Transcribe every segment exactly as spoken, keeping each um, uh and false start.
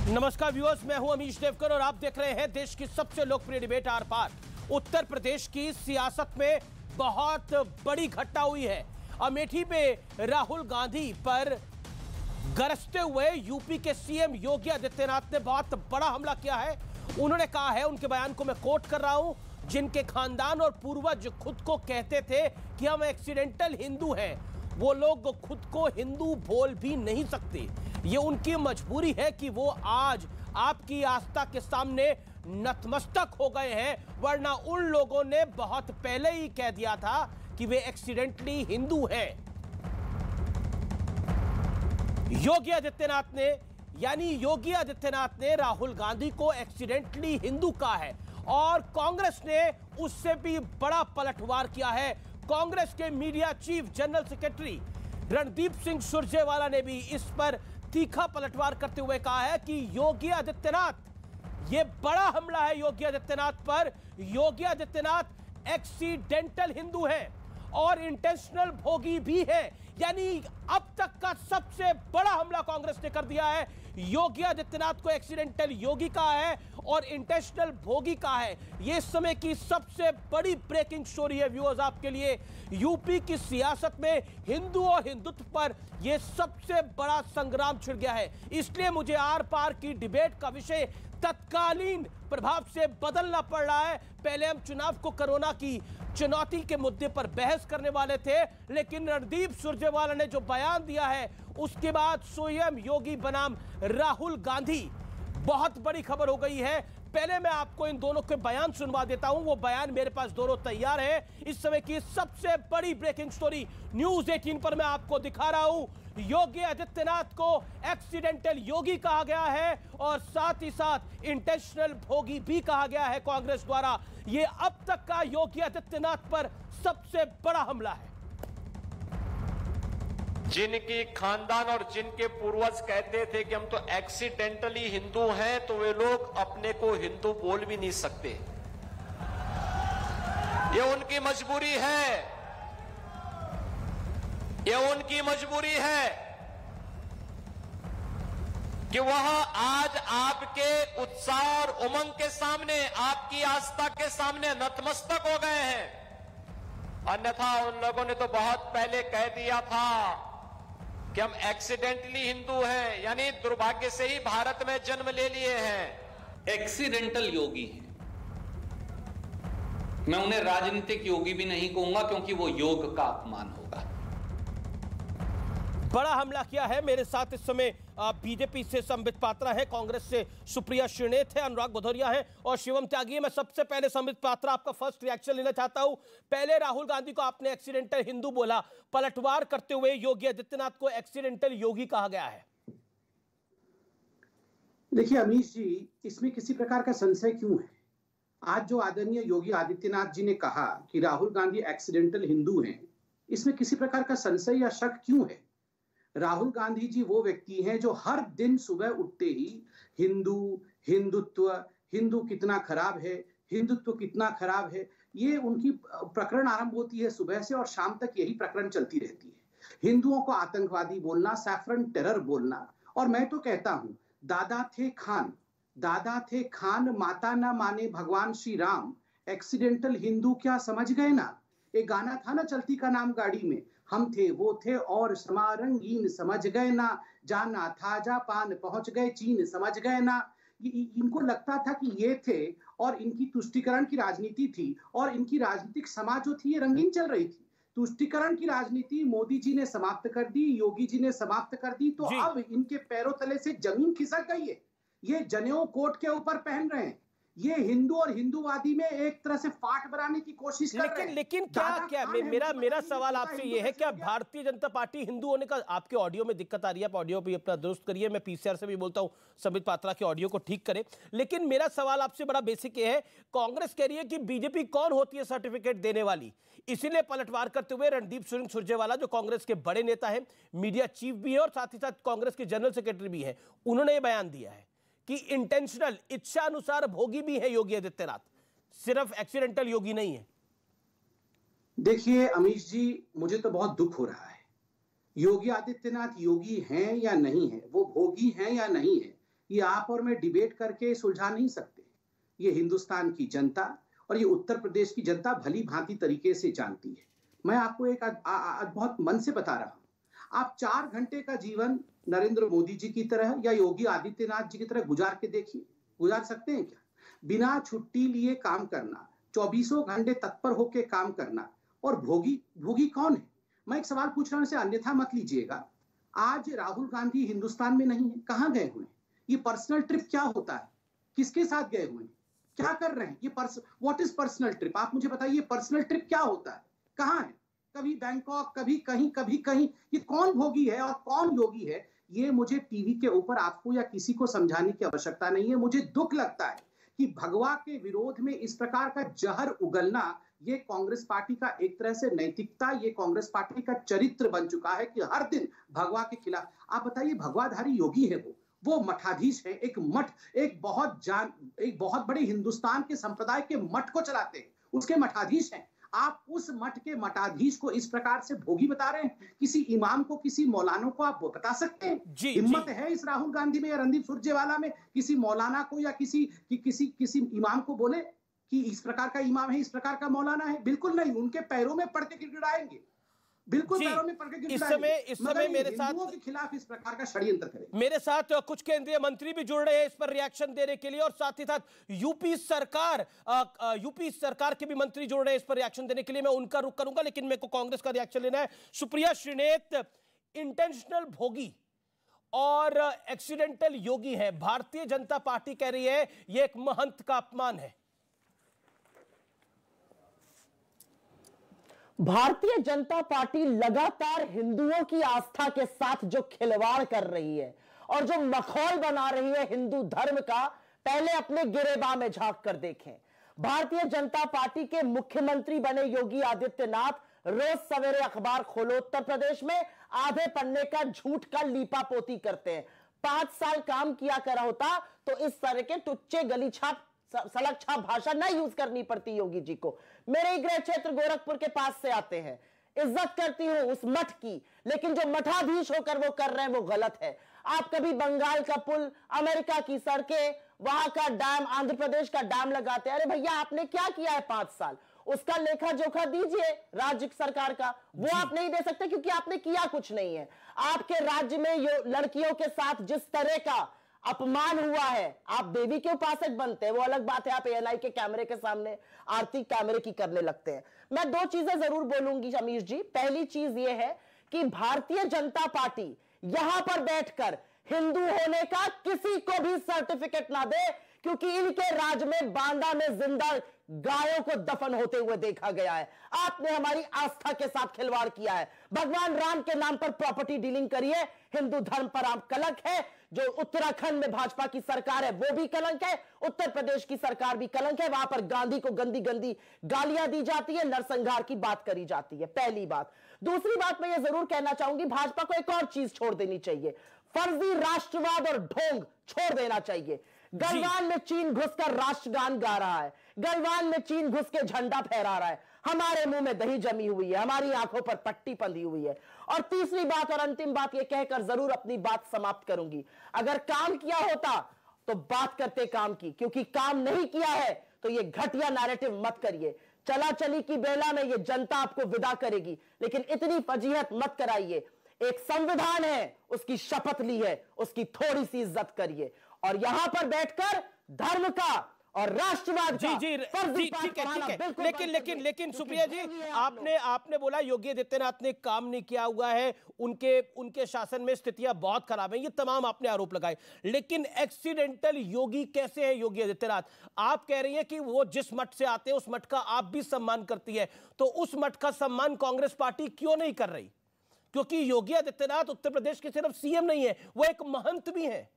नमस्कार व्यूअर्स, मैं हूं अमीश देवकर और आप देख रहे हैं देश की सबसे लोकप्रिय डिबेट आर पार। उत्तर प्रदेश की सियासत में बहुत बड़ी घटना हुई है। अमेठी में राहुल गांधी पर गरजते हुए यूपी के सीएम योगी आदित्यनाथ ने बहुत बड़ा हमला किया है। उन्होंने कहा है, उनके बयान को मैं कोट कर रहा हूं, जिनके खानदान और पूर्वज खुद को कहते थे कि हम एक्सीडेंटल हिंदू हैं, वो लोग खुद को हिंदू बोल भी नहीं सकते। ये उनकी मजबूरी है कि वो आज आपकी आस्था के सामने नतमस्तक हो गए हैं, वरना उन लोगों ने बहुत पहले ही कह दिया था कि वे एक्सीडेंटली हिंदू हैं। योगी आदित्यनाथ ने यानी योगी आदित्यनाथ ने राहुल गांधी को एक्सीडेंटली हिंदू कहा है और कांग्रेस ने उससे भी बड़ा पलटवार किया है। कांग्रेस के media chief general secretary Randeep Singh Surjewala ने भी इस पर तीखा पलटवार करते हुए कहा है कि योगी आदित्यनाथ, यह बड़ा हमला है योगी आदित्यनाथ पर। योगी आदित्यनाथ एक्सीडेंटल हिंदू हैं और इंटेंशनल भोगी भी है। यानी अब तक का सबसे बड़ा हमला कांग्रेस ने कर दिया है। योगी आदित्यनाथ को एक्सीडेंटल योगी कहा है और इंटेंशनल भोगी कहा है। यह इस समय की सबसे बड़ी ब्रेकिंग स्टोरी है व्यूअर्स आपके लिए। यूपी की सियासत में हिंदू और हिंदुत्व पर यह सबसे बड़ा संग्राम छिड़ गया है। इसलिए मुझे आर पार की डिबेट का विषय तत्कालीन प्रभाव से बदलना पड़ रहा है। पहले हम चुनाव को कोरोना की चुनौती के मुद्दे पर बहस करने वाले थे, लेकिन रणदीप सुरजेवाला ने जो बयान दिया है उसके बाद स्वयं योगी बनाम राहुल गांधी, बहुत बड़ी खबर हो गई है। पहले मैं आपको इन दोनों के बयान सुनवा देता हूं, वो बयान मेरे पास दोनों तैयार है। इस समय की सबसे बड़ी ब्रेकिंग स्टोरी न्यूज अठारह पर मैं आपको दिखा रहा हूं। योगी आदित्यनाथ को एक्सीडेंटल योगी कहा गया है और साथ ही साथ इंटेंशनल भोगी भी कहा गया है कांग्रेस द्वारा। यह अब तक का योगी आदित्यनाथ पर सबसे बड़ा हमला है। जिनकी खानदान और जिनके पूर्वज कहते थे कि हम तो एक्सीडेंटली हिंदू हैं, तो वे लोग अपने को हिंदू बोल भी नहीं सकते। ये उनकी मजबूरी है, ये उनकी मजबूरी है कि वह आज आपके उत्साह और उमंग के सामने, आपकी आस्था के सामने नतमस्तक हो गए हैं। अन्यथा उन लोगों ने तो बहुत पहले कह दिया था कि हम एक्सीडेंटली हिंदू हैं, यानी दुर्भाग्य से ही भारत में जन्म ले लिए हैं। एक्सीडेंटल योगी हैं। मैं उन्हें राजनीतिक योगी भी नहीं कहूंगा, क्योंकि वो योग का अपमान होगा। बड़ा हमला किया है। मेरे साथ इस समय बीजेपी से संबित पात्रा है, कांग्रेस से सुप्रिया श्रीनेत है, अनुराग भदौरिया है और शिवम त्यागी है। मैं सबसे पहले संबित पात्रा आपका फर्स्ट रिएक्शन लेना चाहता हूं। पहले राहुल गांधी को आपने एक्सीडेंटल हिंदू बोला, पलटवार करते हुए योगी आदित्यनाथ को एक्सीडेंटल योगी कहा गया है। देखिए अमीश जी, इसमें किसी प्रकार का संशय क्यों है? आज जो आदरणीय योगी आदित्यनाथ जी ने कहा कि राहुल गांधी एक्सीडेंटल हिंदू हैं, इसमें किसी प्रकार का संशय या शक क्यों है? राहुल गांधी जी वो व्यक्ति हैं जो हर दिन सुबह उठते ही हिंदू, हिंदुत्व, हिंदू कितना खराब है, हिंदुत्व कितना खराब है, ये उनकी प्रकरण आरंभ होती है सुबह से और शाम तक यही प्रकरण चलती रहती है। हिंदुओं को आतंकवादी बोलना, सैफरन टेरर बोलना। और मैं तो कहता हूं, दादा थे खान, दादा थे खान, माता ना माने भगवान श्री राम, एक्सीडेंटल हिंदू क्या समझ गए ना। एक गाना था ना चलती का नाम गाड़ी में, हम थे वो थे और समा रंगीन समझ गए ना, जाना था जापान पहुंच गए चीन समझ गए ना। इनको लगता था कि ये थे और इनकी तुष्टीकरण की राजनीति थी और इनकी राजनीतिक समाज जो थी ये रंगीन चल रही थी। तुष्टीकरण की राजनीति मोदी जी ने समाप्त कर दी, योगी जी ने समाप्त कर दी, तो अब इनके पैरों तले से जमीन खिसक गई है। ये जनेऊ कोट के ऊपर पहन रहे हैं, ये हिंदू और हिंदुवादी में एक तरह से फाट बनाने की कोशिश कर रहे हैं। लेकिन क्या क्या मे, मेरा मेरा सवाल आपसे ये है, क्या भारतीय जनता पार्टी हिंदू होने का, आपके ऑडियो में दिक्कत आ रही है, आप ऑडियो भी अपना दुरुस्त करिए। मैं पीसीआर से भी बोलता हूं संबित पात्रा के ऑडियो को ठीक करें। लेकिन मेरा सवाल आपसे बड़ा बेसिक ये है, कांग्रेस कह रही है कि बीजेपी कौन होती है सर्टिफिकेट देने वाली, इसीलिए पलटवार करते हुए रणदीप सिंह सुरजेवाला जो कांग्रेस के बड़े नेता है, मीडिया चीफ भी है और साथ ही साथ कांग्रेस के जनरल सेक्रेटरी भी है, उन्होंने ये बयान दिया है कि इंटेंशनल, इच्छा अनुसार भोगी भी है योगी आदित्यनाथ, सिर्फ एक्सीडेंटल योगी नहीं है। देखिए अमीश जी, मुझे तो बहुत दुख हो रहा है। योगी आदित्यनाथ योगी हैं या नहीं है, वो भोगी हैं या नहीं है, ये आप और मैं डिबेट करके सुलझा नहीं सकते। ये हिंदुस्तान की जनता और ये उत्तर प्रदेश की जनता भली भांति तरीके से जानती है। मैं आपको एक आज, आज बहुत मन से बता रहा हूं। आप चार घंटे का जीवन नरेंद्र मोदी जी की तरह या योगी आदित्यनाथ जी की तरह गुजार के देखिए। गुजार सकते हैं क्या? बिना छुट्टी लिए काम करना, चौबीसों घंटे तत्पर होकर काम करना, और भोगी भोगी कौन है? मैं एक सवाल पूछ रहा हूं, इसे अन्यथा मत लीजिएगा। आज राहुल गांधी हिंदुस्तान में नहीं है, कहां गए हुए हैं? ये पर्सनल ट्रिप क्या होता है? किसके साथ गए हुए हैं? क्या कर रहे हैं? ये purse what is personal trip? आप मुझे बताइए, पर्सनल ट्रिप क्या होता है? कहां है? कभी बैंकॉक, कभी कहीं, कभी कहीं। ये कौन भोगी है और कौन योगी है? ये मुझे टीवी के ऊपर आपको या किसी को समझाने की आवश्यकता नहीं है। मुझे दुख लगता है कि भगवा के विरोध में इस प्रकार का जहर उगलना, ये कांग्रेस पार्टी का एक तरह से नैतिकता, ये कांग्रेस पार्टी का चरित्र बन चुका है कि हर दिन भगवा के खिलाफ। आप बताइए, भगवाधारी योगी है वो वो मठाधीश है, एक मठ, एक बहुत जान एक बहुत बड़े हिंदुस्तान के संप्रदाय के मठ को चलाते हैं, उसके मठाधीश हैं। आप उस मठ के मठाधीश को इस प्रकार से भोगी बता रहे हैं? किसी इमाम को, किसी मौलाना को आप बता सकते हैं? जी, हिम्मत जी। है इस राहुल गांधी में या रणदीप सुरजेवाला में किसी मौलाना को या किसी कि, किसी किसी इमाम को बोले कि इस प्रकार का इमाम है, इस प्रकार का मौलाना है? बिल्कुल नहीं। उनके पैरों में पड़ के गिड़गिड़ाएंगे, बिल्कुल पैरों में पड़ के गिड़गिड़ाएंगे। इस समय इस समय मेरे साथ हिंदुओं के खिलाफ इस प्रकार का षड्यंत्र करें। मेरे साथ कुछ केंद्रीय मंत्री भी जुड़ रहे हैं इस पर रिएक्शन देने के लिए, और साथ ही साथ यूपी सरकार यूपी सरकार के भी मंत्री जुड़ रहे हैं इस पर रिएक्शन देने के लिए। मैं उनका रुख करूंगा, लेकिन मेरे को कांग्रेस का रिएक्शन लेना है। सुप्रिया श्रीनेत इंटेंशनल भोगी और एक्सीडेंटल योगी है। भारतीय जनता पार्टी कह रही है यह एक महंत का अपमान है। भारतीय जनता पार्टी लगातार हिंदुओं की आस्था के साथ जो खिलवाड़ कर रही है और जो मखौल बना रही है हिंदू धर्म का, पहले अपने गिरेबां में झांक कर देखें। भारतीय जनता पार्टी के मुख्यमंत्री बने योगी आदित्यनाथ रोज सवेरे अखबार खोलो, उत्तर प्रदेश में आधे पन्ने का झूठ का लीपापोती करते हैं। पांच साल काम किया करा होता तो इस तरह के टुच्चे गली छाप सड़क छाप भाषा न यूज करनी पड़ती योगी जी को। मेरे ही गृह क्षेत्र गोरखपुर के पास से आते हैं, इज्जत करती हूं उस मठ की, लेकिन जो मठाधीश होकर वो कर रहे हैं वो गलत है। आप कभी बंगाल का पुल, अमेरिका की सड़कें, वहां का डैम, आंध्र प्रदेश का डैम लगाते हैं। अरे भैया, आपने क्या किया है पांच साल? उसका लेखा जोखा दीजिए राज्य सरकार का। वो आप नहीं दे सकते क्योंकि आपने किया कुछ नहीं है। आपके राज्य में लड़कियों के साथ जिस तरह का अपमान हुआ है, आप देवी के उपासक बनते हैं, वो अलग बात है। आप एएनआई के कैमरे के सामने आरती कैमरे की करने लगते हैं। मैं दो चीजें जरूर बोलूंगी अमीश जी। पहली चीज ये है कि भारतीय जनता पार्टी यहां पर बैठकर हिंदू होने का किसी को भी सर्टिफिकेट ना दे, क्योंकि इनके राज में बांदा में जिंदा गायों को दफन होते हुए देखा गया है। आपने हमारी आस्था के साथ खिलवाड़ किया है। भगवान राम के नाम पर प्रॉपर्टी डीलिंग करिए, हिंदू धर्म पर आप कलंक है। जो उत्तराखंड में भाजपा की सरकार है वो भी कलंक है, उत्तर प्रदेश की सरकार भी कलंक है। वहां पर गांधी को गंदी गंदी गालियां दी जाती है, नरसंहार की बात करी जाती है। पहली बात। दूसरी बात मैं ये जरूर कहना चाहूंगी, भाजपा को एक और चीज छोड़ देनी चाहिए। फर्जी राष्ट्रवाद और ढोंग छोड़ देना चाहिए। गलवान में चीन घुसकर राष्ट्रगान गा रहा है, गलवान में चीन घुस के झंडा फहरा रहा है, हमारे मुंह में दही जमी हुई है, हमारी आंखों पर पट्टी बंधी हुई है। और तीसरी बात और अंतिम बात यह कहकर जरूर अपनी बात समाप्त करूंगी, अगर काम किया होता तो बात करते काम की, क्योंकि काम नहीं किया है तो यह घटिया नैरेटिव मत करिए। चला चली की बेला में यह जनता आपको विदा करेगी, लेकिन इतनी फजीहत मत कराइए। एक संविधान है, उसकी शपथ ली है, उसकी थोड़ी सी इज्जत करिए। और यहां पर बैठकर धर्म का और राष्ट्रवाद जी जी जी ठीक है ठीक है लेकिन लेकिन लेकिन सुप्रिया जी, आपने आपने बोला योगी आदित्यनाथ ने काम नहीं किया हुआ है, उनके उनके शासन में स्थितियां बहुत खराब हैं, ये तमाम आपने आरोप लगाए। लेकिन एक्सीडेंटल योगी कैसे है योगी आदित्यनाथ? आप कह रही हैं कि वो जिस मठ से आते हैं उस मठ का आप भी सम्मान करती है, तो उस मठ का सम्मान कांग्रेस पार्टी क्यों नहीं कर रही? क्योंकि योगी आदित्यनाथ उत्तर प्रदेश के सिर्फ सीएम नहीं है, वो एक महंत भी है।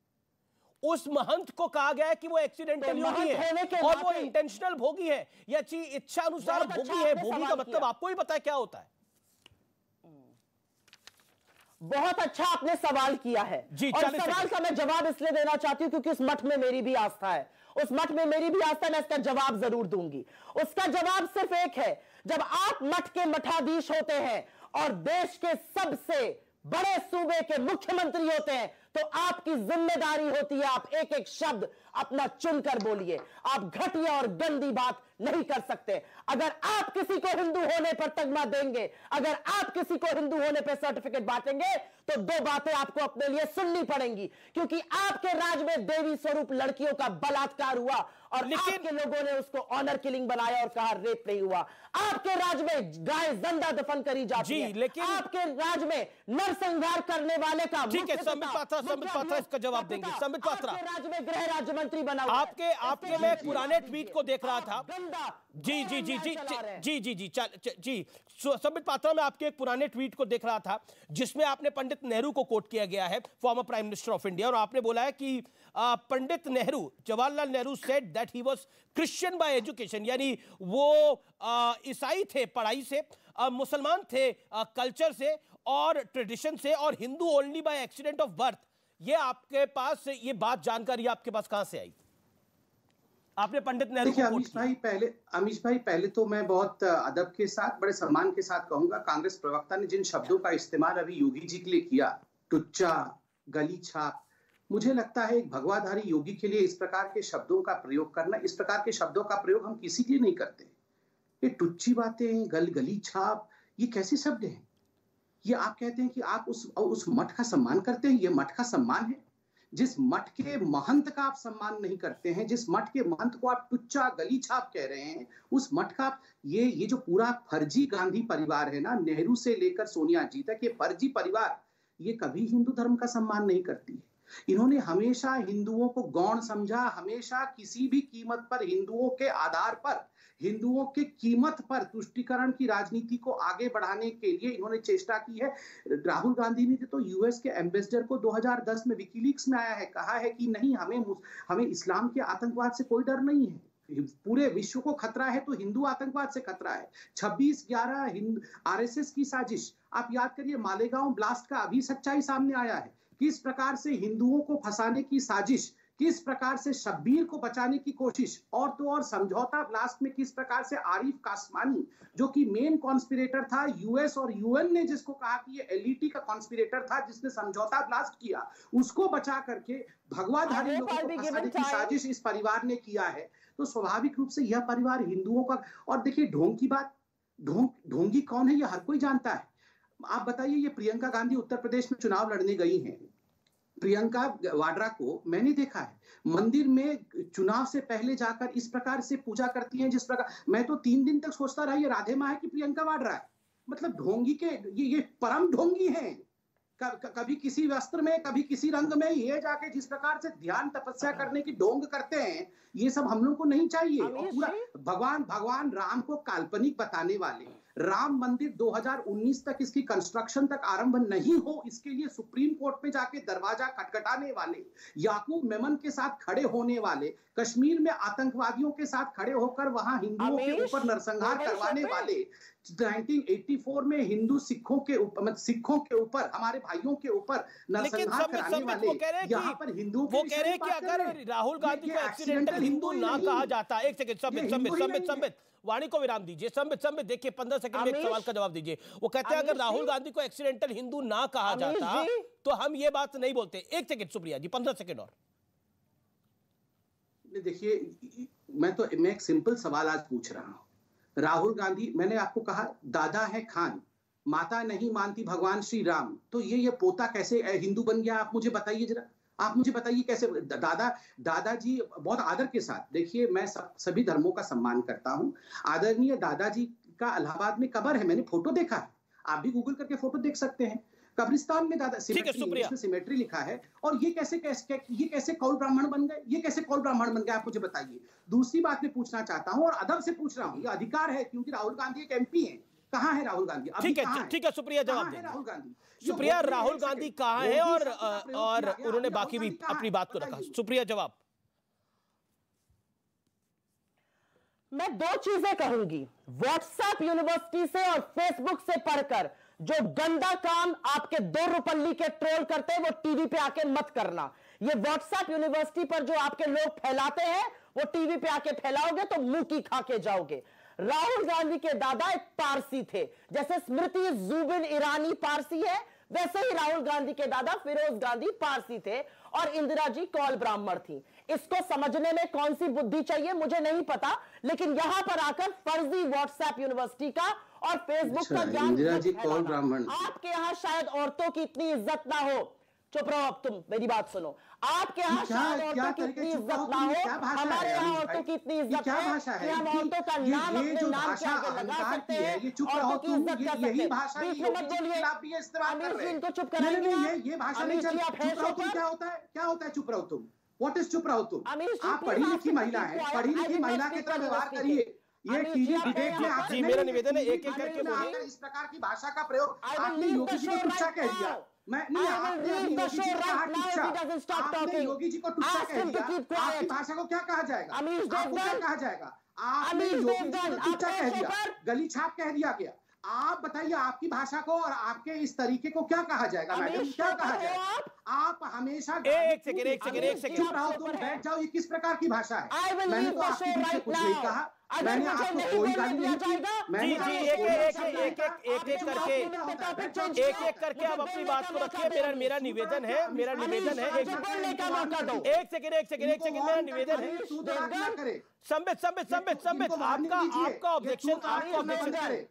उस महंत को कहा गया है कि वो एक्सीडेंटल योगी है और वो इंटेंशनल भोगी है या इच्छा अनुसार भोगी है। भोगी का मतलब आपको ही पता है क्या होता है। बहुत अच्छा आपने सवाल किया है जी, और सवाल का मैं जवाब इसलिए देना चाहती हूं क्योंकि उस मठ में मेरी भी आस्था है, उस मठ में मेरी भी आस्था, मैं इसका जवाब जरूर दूंगी। उसका जवाब सिर्फ एक है, जब आप मठ के मठाधीश होते हैं और देश के सबसे बड़े सूबे के मुख्यमंत्री होते हैं तो आपकी जिम्मेदारी होती है आप एक एक शब्द अपना चुनकर बोलिए। आप घटिया और गंदी बात नहीं कर सकते। अगर आप किसी को हिंदू होने पर तगमा देंगे, अगर आप किसी को हिंदू होने पर सर्टिफिकेट बांटेंगे, तो दो बातें आपको अपने लिए सुननी पड़ेंगी, क्योंकि आपके राज में देवी स्वरूप लड़कियों का बलात्कार हुआ और आपके लोगों ने उसको ऑनर किलिंग बनाया और कहा रेप नहीं हुआ। आपके राज में गाय जिंदा दफन करी जाती है, लेकिन आपके राज में नरसंहार करने वाले का ठीक है, संबित पात्रा, संबित पात्रा इसका जवाब देंगे। संबित पात्रा, आपके राज में गृह राज्य मंत्री बना हुआ आपके आपके मैं पुराने ट्वीट को देख रहा था। जी जी जी जी जी जी जी जी संबित पात्रा, मैं आपके एक पुराने ट्वीट को देख रहा था जिसमें आपने पंडित नेहरू को कोट किया गया है, former prime minister of India, और आपने बोला है कि Pandit Nehru, Jawaharlal Nehru said that he was Christian by education, यानी वो ईसाई थे पढ़ाई से, मुसलमान थे कल्चर से और ट्रेडिशन से, और Hindu only by accident of birth. ये आपके पास ये बात जानकारी आपके पास कहां से आई? आपने पंडित नेहरू को अमीश भाई पहले अमीश भाई पहले तो मैं बहुत अदब के साथ, बड़े सम्मान के साथ कहूंगा, कांग्रेस प्रवक्ता ने जिन शब्दों का इस्तेमाल अभी योगी जी के लिए किया, टुच्चा, गली छाप, मुझे लगता है एक भगवाधारी योगी के लिए इस प्रकार के शब्दों का प्रयोग करना, इस प्रकार के शब्दों का प्रयोग हम किसी के लिए नहीं करते। ये टुच्ची बातें, गल गली छाप, ये कैसे शब्द हैं? ये आप कहते हैं कि आप उस उस मठ का सम्मान करते हैं, ये मठ का सम्मान है? जिस मठ के महंत का आप सम्मान नहीं करते हैं, जिस मठ के महंत को आप टुच्चा गली छाप कह रहे हैं, उस मठ का ये ये जो पूरा फर्जी गांधी परिवार है ना, नेहरू से लेकर सोनिया जी तक, ये फर्जी परिवार, ये कभी हिंदू धर्म का सम्मान नहीं करती है। इन्होंने हमेशा हिंदुओं को गौण समझा, हमेशा किसी भी कीमत पर हिंदुओं के आधार पर, हिंदुओं के कीमत पर तुष्टीकरण की राजनीति को आगे बढ़ाने के लिए इन्होंने चेष्टा की है। राहुल गांधी ने तो यूएस के एम्बेसडर को दो हज़ार दस में विकीलीक्स में आया है, कहा है कि नहीं, हमें हमें इस्लाम के आतंकवाद से कोई डर नहीं है, पूरे विश्व को खतरा है तो हिंदू आतंकवाद से खतरा है। छब्बीस ग्यारह हिंद आरएसएस की साजिश, आप याद करिए, मालेगांव ब्लास्ट का अभी सच्चाई सामने आया है, किस प्रकार से हिंदुओं को फंसाने की साजिश, किस प्रकार से शब्बीर को बचाने की कोशिश, और तो और समझौता ब्लास्ट में किस प्रकार से आरिफ कासमानी, जो कि मेन कॉन्स्पिरेटर था, यूएस और यूएन ने जिसको कहा कि ये एलईटी का कॉन्स्पिरेटर था जिसने समझौता ब्लास्ट किया, उसको बचा करके भगवाधारी लोगों को फंसाने की साजिश इस परिवार ने किया है। तो स्वाभाविक रूप से यह परिवार हिंदुओं का, और देखिए ढोंग की बात, ढोंग ढोंगी कौन है ये हर कोई जानता है। आप बताइए, ये प्रियंका गांधी उत्तर प्रदेश में चुनाव लड़ने गई हैं, प्रियंका वाड्रा को मैंने देखा है मंदिर में चुनाव से पहले जाकर इस प्रकार से पूजा करती हैं जिस प्रकार, मैं तो तीन दिन तक सोचता रहा ये राधे माँ है कि प्रियंका वाड्रा है। मतलब ढोंगी के ये ये परम ढोंगी हैं, कभी किसी वस्त्र में, कभी किसी रंग में, ये जाके जिस प्रकार से ध्यान तपस्या करने की ढोंग करते हैं, ये सब हम लोग को नहीं चाहिए। और पूरा भगवान भगवान राम को काल्पनिक बताने वाले, राम मंदिर दो हज़ार उन्नीस तक इसकी कंस्ट्रक्शन तक आरंभ नहीं हो, इसके लिए सुप्रीम कोर्ट में जाके दरवाजा खटखटाने वाले, याकूब मेमन के साथ खड़े होने वाले, कश्मीर में आतंकवादियों के साथ खड़े होकर वहां हिंदुओं के ऊपर नरसंहार करवाने वाले, उन्नीस सौ चौरासी में हिंदू सिखों के ऊपर सिखों के ऊपर हमारे भाइयों के ऊपर नरसंहार कराने वाले, यहाँ पर हिंदुओं वो कह रहे हैं कि अगर राहुल गांधी को एक्सीडेंटल हिंदू ना कहा जाता, एक सेकंड संबित संबित संबित संबित वाणी को विराम दीजिए, संबित संबित देखिए पंद्रह सेकंड में एक सवाल का जवाब दीजिए। वो कहते हैं अगर राहुल गांधी को एक्सीडेंटल हिंदू ना कहा जाता तो हम ये बात नहीं बोलते। एक सेकंड सुप्रिया जी, पंद्रह सेकंड और। देखिए, मैं तो मैं एक सिंपल सवाल आज पूछ रहा हूं। राहुल गांधी, मैंने आपको कहा दादा है खान, माता नहीं मानती भगवान श्री राम, तो ये ये पोता कैसे हिंदू बन गया? आप मुझे बताइए जरा, आप मुझे बताइए कैसे। दादा दादाजी बहुत आदर के साथ, देखिए मैं सब सभी धर्मों का सम्मान करता हूं, आदरणीय दादाजी का इलाहाबाद में कब्र है, मैंने फोटो देखा है, आप भी गूगल करके फोटो देख सकते हैं। कब्रिस्तान में दादा सिमेट्री, सिमेट्री लिखा है, और ये कैसे कैसे ये कैसे कौल ब्राह्मण बन गए? ये कैसे कौल ब्राह्मण बन गए, आप मुझे बताइए। दूसरी बात मैं पूछना चाहता हूं और अदब से पूछ रहा हूं, ये अधिकार है क्योंकि राहुल गांधी एक एमपी हैं। कहां है राहुल गांधी? ठीक है ठीक है सुप्रिया जवाब दें। राहुल गांधी सुप्रिया राहुल गांधी कहां है? और और उन्होंने बाकी भी अपनी बात को रखा। सुप्रिया जवाब। मैं दो चीजें कहूंगी, व्हाट्सएप यूनिवर्सिटी से और फेसबुक से पढ़कर जो गंदा काम आपके दो रुपल्ली के ट्रोल करते हैं वो टीवी पे आके मत करना। ये व्हाट्सएप यूनिवर्सिटी पर जो आपके लोग फैलाते हैं वो टीवी पे आके फैलाओगे तो मुंह की खा के जाओगे। राहुल गांधी के दादा एक पारसी थे, जैसे स्मृति जुबिन ईरानी पारसी है, वैसे ही राहुल गांधी के दादा फिरोज गांधी पारसी थे और इंदिरा जी कौल ब्राह्मण थी। इसको समझने में कौन सी बुद्धि चाहिए मुझे नहीं पता, लेकिन यहां पर आकर फर्जी व्हाट्सएप यूनिवर्सिटी का और फेसबुक अच्छा, का ज्ञान इंदिरा जी कौल ब्राह्मण। आपके यहाँ शायद औरतों की इतनी इज्जत ना हो। चुप रहो, अब तुम मेरी बात सुनो। आपके यहाँ शायद औरतों की इतनी इज्जत ना हो, हमारे यहाँ औरतों की इतनी इज्जत है कि हम औरतों का नाम अपने नाम के आगे लगा सकते हैं, औरतों की इज्जत कर सकते हैं। बीच में मत बोलिए, अमीर जी इनको चुप कराएंगे। ये भाषा नहीं चल, चुप रहो तुम। क्या होता है, क्या होता है चुप रहो तुम? व्हाट इज चुप रहो तुम? आप पढ़ी लिखी महिला है, पढ़ी लिखी महिला की तरह व्यवहार करिए। ये टीवी डिबेट में आकर जी मेरा निवेदन है एक एक करके बोलिए। इस प्रकार की भाषा का प्रयोग आपने योगी जी को टुच्चा कह दिया। मैं नहीं, आपने योगी जी को कहा टुच्चा, आपने योगी जी को टुच्चा कह दिया। आपकी भाषा को क्या कहा जाएगा? आपको क्या कहा जाएगा? आपने योगी जी को टुच्चा कह दिया, गली छाप कह दिया गया। आप बताइए आपकी भाषा को और आपके इस तरीके को क्या कहा जाएगा मैडम? क्या कहा जाएगा? आप हमेशा एक सेकंड एक सेकंड एक सेकंड चुप रहो तुम, बैठ जाओ। ये किस प्रकार की भाषा है? मैंने तो आपके बीच में कुछ नहीं कहा, मैंने आपको कोई गाली नहीं दी। जी जी एक एक एक एक एक एक करके एक एक करके आप अपनी बात को रखिए। मेरा मेरा निवेदन है मेरा निवेदन है एक एक सेकंड एक सेकंड एक सेकंड मेरा निवेदन है। संबित संबित संबित संबित आपका आपका ऑब्जेक्शन आपका ऑब्जेक्शन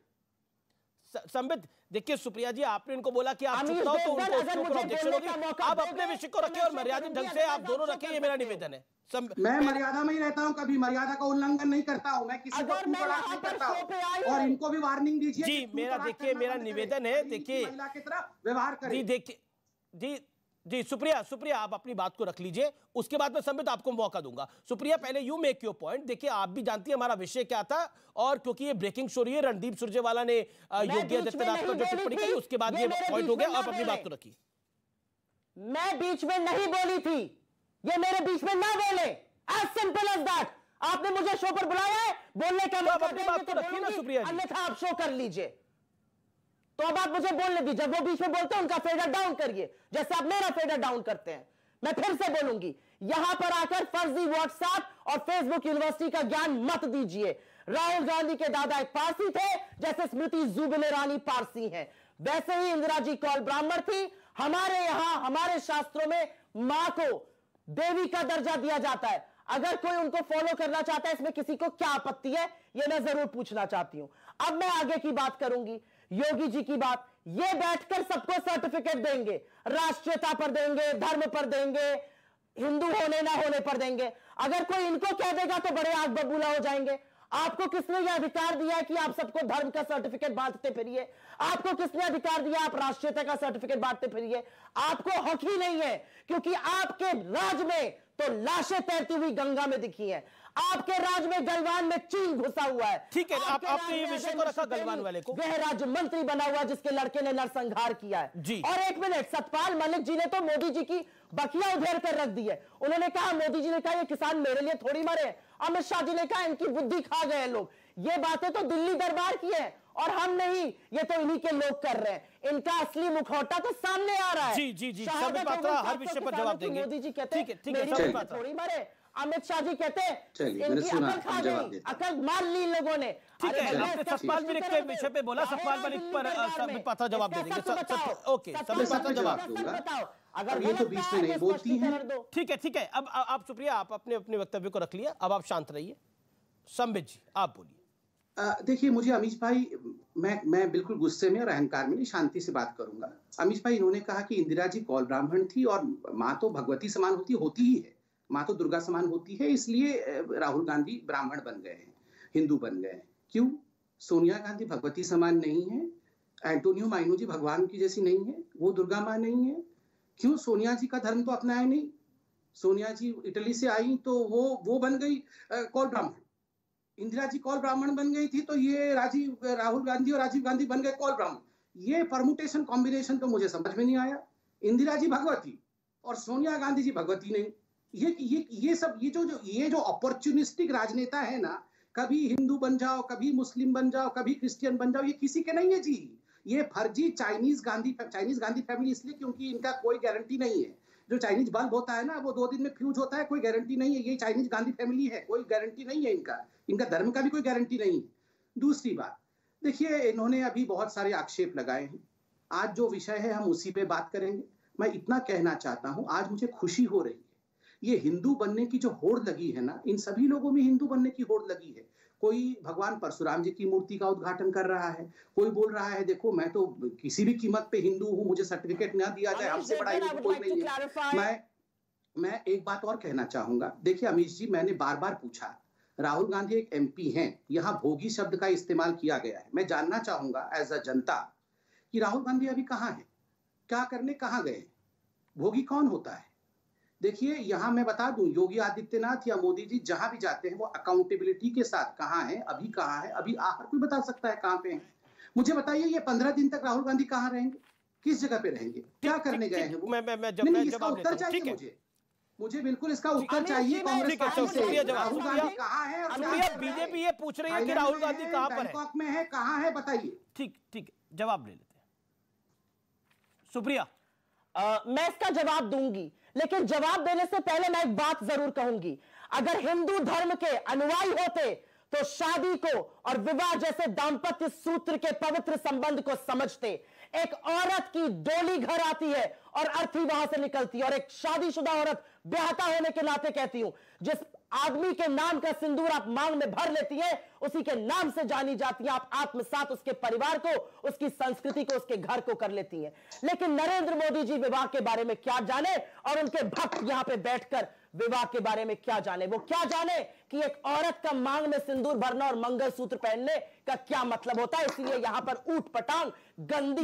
संबित देखिए सुप्रिया जी, आपने इनको बोला कि आप चुप रहो तो उनको उसके ऊपर ऑब्जेक्शन होगी। आप अपने विषय को रखिए और मर्यादित ढंग से आप दोनों रखिए, ये मेरा निवेदन है। मैं मर्यादा में ही रहता हूं, कभी मर्यादा का उल्लंघन नहीं करता हूं, मैं किसी को नहीं करता हूं। और इनको भी वार्निंग दीजिए जी। मेरा देखिए मेरा निवेदन है, देखिए महिला की तरह व्यवहार करें। जी देखिए जी जी सुप्रिया सुप्रिया आप अपनी बात को रख लीजिए, उसके बाद मैं संबित आपको मौका दूंगा। सुप्रिया पहले यू मेक योर पॉइंट। देखिए आप भी जानती है हमारा विषय क्या था, और क्योंकि ये ब्रेकिंग शो रही है, रणदीप सुरजेवाला ने योगी आदित्यनाथ पर जो टिप्पणी की उसके बाद ये पॉइंट हो गया। आप अपनी बात को रखिए। मैं बीच में नहीं बोली थी, ये मेरे बीच में ना बोले, एज सिंपल एज दैट। आपने मुझे शो पर बुलाया है, बोलने का मौका अपनी बात को रखिए ना सुप्रिया जी, अन्यथा आप शो कर लीजिए। तो अब आप मुझे बोलने दीजिए, जब वो बीच में बोलते हैं उनका फेडर डाउन करिए, जैसे आप मेरा फेडर डाउन करते हैं। मैं फिर से बोलूंगी, यहां पर आकर फर्जी व्हाट्सएप और फेसबुक यूनिवर्सिटी का ज्ञान मत दीजिए। राहुल गांधी के दादा एक पारसी थे, जैसे स्मृति जुबिन ईरानी पारसी हैं, वैसे ही इंदिरा जी कौल ब्राह्मण थी। हमारे यहां हमारे शास्त्रों में मां को देवी का दर्जा दिया जाता है। अगर कोई उनको फॉलो करना चाहता है, इसमें किसी को क्या आपत्ति है, यह मैं जरूर पूछना चाहती हूं। अब मैं आगे की बात करूंगी, योगी जी की बात। ये बैठकर सबको सर्टिफिकेट देंगे, राष्ट्रीयता पर देंगे, धर्म पर देंगे, हिंदू होने ना होने पर देंगे। अगर कोई इनको कह देगा तो बड़े आग बबूला हो जाएंगे। आपको किसने यह अधिकार दिया है कि आप सबको धर्म का सर्टिफिकेट बांटते फिरिए? आपको किसने अधिकार दिया आप राष्ट्रीयता का सर्टिफिकेट बांटते फिरिए? आपको हक ही नहीं है, क्योंकि आपके राज में तो लाशें तैरती हुई गंगा में दिखी है। आपके राज में गलवान में चीन घुसा हुआ है। ठीक है, आप आपने ये विषय को रखा गलवान वाले को। गृह राज्य मंत्री बना हुआ जिसके लड़के ने नरसंहार किया है जी। और एक मिनट, सतपाल मलिक जी ने तो मोदी जी की बखिया उधेड़ कर रख दी है। उन्होंने कहा, मोदी जी ने कहा ये किसान मेरे लिए थोड़ी मरे। अमित शाह जी ने कहा इनकी बुद्धि खा गए लोग। ये बातें तो दिल्ली दरबार की है और हम नहीं, ये तो इन्हीं के लोग कर रहे हैं। इनका असली मुखौटा तो सामने आ रहा है। जी जी जी संबित पात्रा हर विषय पर जवाब देंगे। मोदी जी कहते ठीक है ठीक है संबित पात्रा थोड़ी मरे। अमित शाह जी कहते हैं इनकी अकल खा गई, अकल मार ली इन लोगों ने। ठीक है, आपने सतपाल मलिक के विषय पे बोला, सतपाल मलिक पर संबित पात्रा जवाब दे देंगे। ओके संबित पात्रा जवाब दूंगा, अगर ये तो बीच में नहीं बोलती हैं। ठीक है ठीक है, अब आप सुप्रिया आप अपने अपने वक्तव्य को रख लिया, अब आप शांत रहिए। संबित जी आप बोलिए। देखिए मुझे अमीश भाई, मैं मैं बिल्कुल गुस्से में और अहंकार में नहीं, शांति से बात करूंगा। अमीश भाई इन्होंने कहा कि इंदिरा जी कौल ब्राह्मण थी और माँ तो भगवती समान होती होती ही है, माँ तो दुर्गा समान होती है, इसलिए राहुल गांधी ब्राह्मण बन गए हैं, हिंदू बन गए हैं। क्यों? सोनिया गांधी भगवती समान नहीं है, एंटोनियो माइनो जी भगवान की जैसी नहीं है, वो दुर्गा माँ नहीं है। क्यों? सोनिया जी का धर्म तो अपनाया नहीं। सोनिया जी इटली से आई तो वो वो बन गई कौल ब्राह्मण। इंदिरा जी कौल ब्राह्मण बन गई थी तो ये राजीव राहुल गांधी और राजीव गांधी बन गए कौल ब्राह्मण। ये परमुटेशन कॉम्बिनेशन तो मुझे समझ में नहीं आया। इंदिरा जी भगवती और सोनिया गांधी जी भगवती नहीं। ये ये ये सब ये जो जो ये जो अपॉर्चुनिस्टिक राजनेता है ना, कभी हिंदू बन जाओ, कभी मुस्लिम बन जाओ, कभी क्रिश्चियन बन जाओ, ये किसी के नहीं है जी। ये फर्जी Chinese Gandhi Chinese Gandhi family इसलिए क्योंकि इनका कोई गारंटी नहीं है। जो चाइनीज बल्ब होता है ना, वो दो दिन में फ्यूज होता है, कोई गारंटी नहीं है। ये चाइनीज गांधी फैमिली है, कोई गारंटी नहीं है इनका। इनका धर्म का भी कोई गारंटी नहीं है। दूसरी बात, देखिए इन्होंने अभी बहुत सारे आक्षेप लगाए हैं आज जो विषय है हम उसी पे बात करेंगे। मैं इतना कहना चाहता हूं, आज मुझे खुशी हो रही है, ये हिंदू बनने की जो होड़ लगी है ना, इन सभी लोगों में हिंदू बनने की होड़ लगी है। कोई भगवान परशुराम जी की मूर्ति का उद्घाटन कर रहा है, कोई बोल रहा है देखो मैं तो किसी भी कीमत पे हिंदू हूं, मुझे सर्टिफिकेट ना दिया जाए, हमसे बड़ा हिंदू कोई नहीं है। मैं मैं एक बात और कहना चाहूंगा, देखिए अमीश जी, मैंने बार बार पूछा, राहुल गांधी एक एमपी हैं, यहाँ भोगी शब्द का इस्तेमाल किया गया है। मैं जानना चाहूंगा एज अ जनता कि राहुल गांधी अभी कहाँ है, क्या करने कहाँ गए, भोगी कौन होता है? देखिए यहाँ मैं बता दूं, योगी आदित्यनाथ या मोदी जी जहां भी जाते हैं वो अकाउंटेबिलिटी के साथ कहाँ है, अभी कहाँ है, अभी हर कोई बता सकता है कहाँ पे है। मुझे बताइए ये पंद्रह दिन तक राहुल गांधी कहाँ रहेंगे, किस जगह पे रहेंगे, क्या करने गए हैं वो? मैं, मैं, मैं जब, नहीं, मैं इसका उत्तर चाहिए मुझे, मुझे बिल्कुल इसका उत्तर चाहिए। कांग्रेस पार्टी से राहुल गांधी कहाँ है? और बीजेपी ये पूछ रही है कि राहुल गांधी कहाँ पर है, बैंकॉक में है, कहाँ है, बताइए। ठीक ठीक जवाब ले लेते हैं। सुप्रिया, आ, मैं इसका जवाब दूंगी, लेकिन जवाब देने से पहले मैं एक बात जरूर कहूंगी। अगर हिंदू धर्म के अनुयायी होते तो शादी को और विवाह जैसे दाम्पत्य सूत्र के पवित्र संबंध को समझते। एक औरत की डोली घर आती है और अर्थी वहां से निकलती है, और एक शादीशुदा औरत ब्याहता होने के नाते कहती हूं, जिस आदमी के नाम का सिंदूर आप मांग में भर लेती है उसी के नाम से जानी जाती है। आप आत्मसात उसके परिवार को, उसकी संस्कृति को, उसके घर को कर लेती हैं। लेकिन नरेंद्र मोदी जी विवाह के बारे में क्या जाने, और उनके भक्त यहां पे बैठकर विवाह के बारे में क्या जाने? वो क्या जाने कि एक औरत का मांग में सिंदूर भरना और मंगलसूत्र पहनने का क्या मतलब होता है। इसलिए यहां पर ऊट पटांग, गंदी,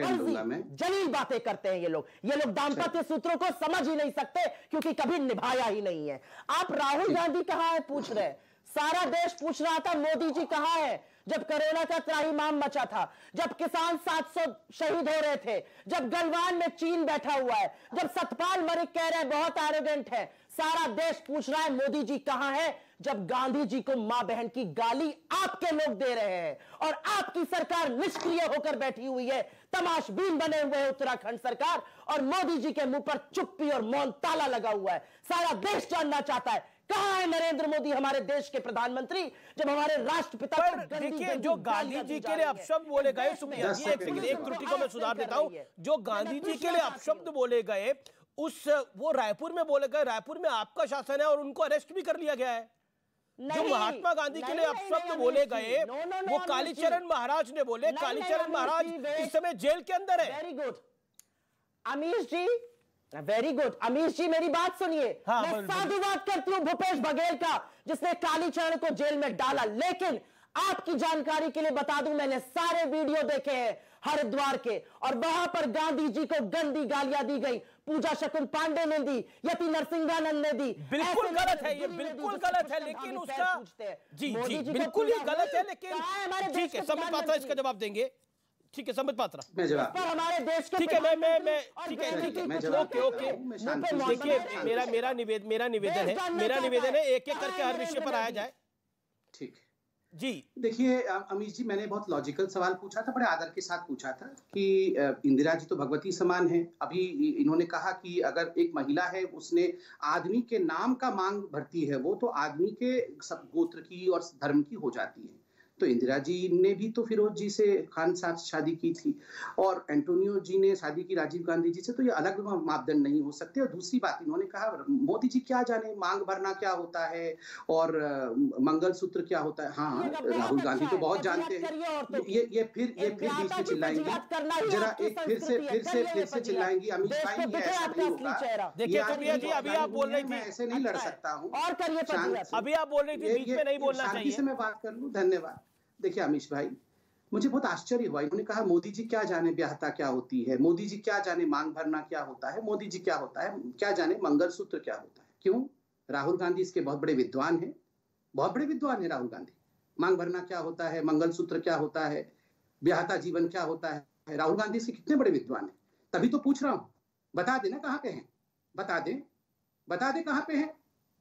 जलील बातें करते हैं ये लोग। ये लोग दाम्पत्य सूत्रों को समझ ही नहीं सकते क्योंकि कभी निभाया ही नहीं है। आप राहुल गांधी कहां है पूछ रहे, सारा देश पूछ रहा था मोदी जी कहां है जब कोरोना का त्राहिमाम मचा था, जब किसान सात सौ शहीद हो रहे थे, जब गलवान में चीन बैठा हुआ है, जब सतपाल मलिक कह रहे हैं बहुत एरोगेंट है। सारा देश पूछ रहा है मोदी जी कहां है जब गांधी जी को मां बहन की गाली आपके लोग दे रहे हैं और आपकी सरकार निष्क्रिय होकर बैठी हुई है। तमाशबीन बने हुए है उत्तराखंड सरकार, और मोदी जी के मुंह पर चुप्पी और मौन ताला लगा हुआ है। सारा देश जानना चाहता है कहां है नरेंद्र मोदी हमारे देश के प्रधानमंत्री जब हमारे राष्ट्रपिता पर देखिए जो गांधी जी के लिए अपशब्द बोले गए, सुप्रिया जी एक सेकंड, एक त्रुटि को मैं सुधार देता हूं, जो गांधी जी के लिए अपशब्द बोले गए उस वो रायपुर में बोले गए, रायपुर में आपका शासन है और उनको अरेस्ट भी कर लिया गया है। जो महात्मा गांधी के लिए अपशब्द बोले गए वो कालीचरण महाराज ने बोले, कालीचरण महाराज इस समय जेल के अंदर है। Very good Amish ji, very good Amish ji, मेरी बात सुनिए। हाँ, मैं साधुवाद करती हूँ भूपेश बघेल का जिसने कालीचरण को जेल में डाला। लेकिन आपकी जानकारी के लिए बता दूं, मैंने सारे वीडियो देखे हैं हरिद्वार के, और वहां पर गांधी जी को गंदी गालियां दी गई। पूजा शकुन पांडे ने दी, यति नरसिंहानंद ने दी। बिल्कुल गलत है ये, बिल्कुल गलत है, लेकिन उसका जी जी बिल्कुल ही गलत है, लेकिन ठीक है संबित पात्रा इसका जवाब देंगे। ठीक है संबित पात्रा, हमारे देश के ठीक है मैं मैं मैं ठीक है ठीक है ओके ओके देखिए मेरा मेरा निवेदन मेरा निवेदन है मेरा निवेदन है एक एक करके हर विषय पर आया जाए। ठीक जी देखिए अमीश जी, मैंने बहुत लॉजिकल सवाल पूछा था, बड़े आदर के साथ पूछा था कि इंदिरा जी तो भगवती समान है। अभी इन्होंने कहा कि अगर एक महिला है उसने आदमी के नाम का मांग भरती है, वो तो आदमी के सब गोत्र की और धर्म की हो जाती है। तो इंदिरा जी ने भी तो फिरोज जी से खान साहब से शादी की थी, और एंटोनियो जी ने शादी की राजीव गांधी जी से, तो ये अलग मापदंड नहीं हो सकते। और दूसरी बात इन्होंने कहा मोदी जी क्या जाने मांग भरना क्या होता है और मंगलसूत्र क्या होता है। हाँ, राहुल गांधी तो बहुत जानते हैं। ये ये फिर ये फिर बीच में चिल्लाएंगी, जरा एक फिर से फिर से फिर से चिल्लाएंगी अमित भाई, ये ऐसा नहीं होगा। देखिए सुप्रिया जी अभी आप बोल रही थी मैं ऐसे नहीं लड़ सकता हूँ, और करिए अभी आप बोल रही थी बीच में नहीं बोलना चाहिए। शांति से मैं बात कर लूँ, धन्यवाद। देखिए अमीश भाई, मुझे बहुत आश्चर्य हुआ, इन्होंने कहा मोदी जी क्या जाने ब्याहता क्या होती है, मोदी जी क्या जाने मांग भरना क्या होता है, मोदी जी क्या होता है क्या जाने मंगलसूत्र क्या होता है। क्यों? राहुल गांधी इसके बहुत बड़े विद्वान हैं, बहुत बड़े विद्वान है राहुल गांधी। मांग भरना क्या होता है, मंगलसूत्र क्या होता है, ब्याहता जीवन क्या होता है, राहुल गांधी इसके कितने बड़े विद्वान है। तभी तो पूछ रहा हूं, बता देना कहाँ पे हैं, बता दे बता दे कहाँ पे हैं।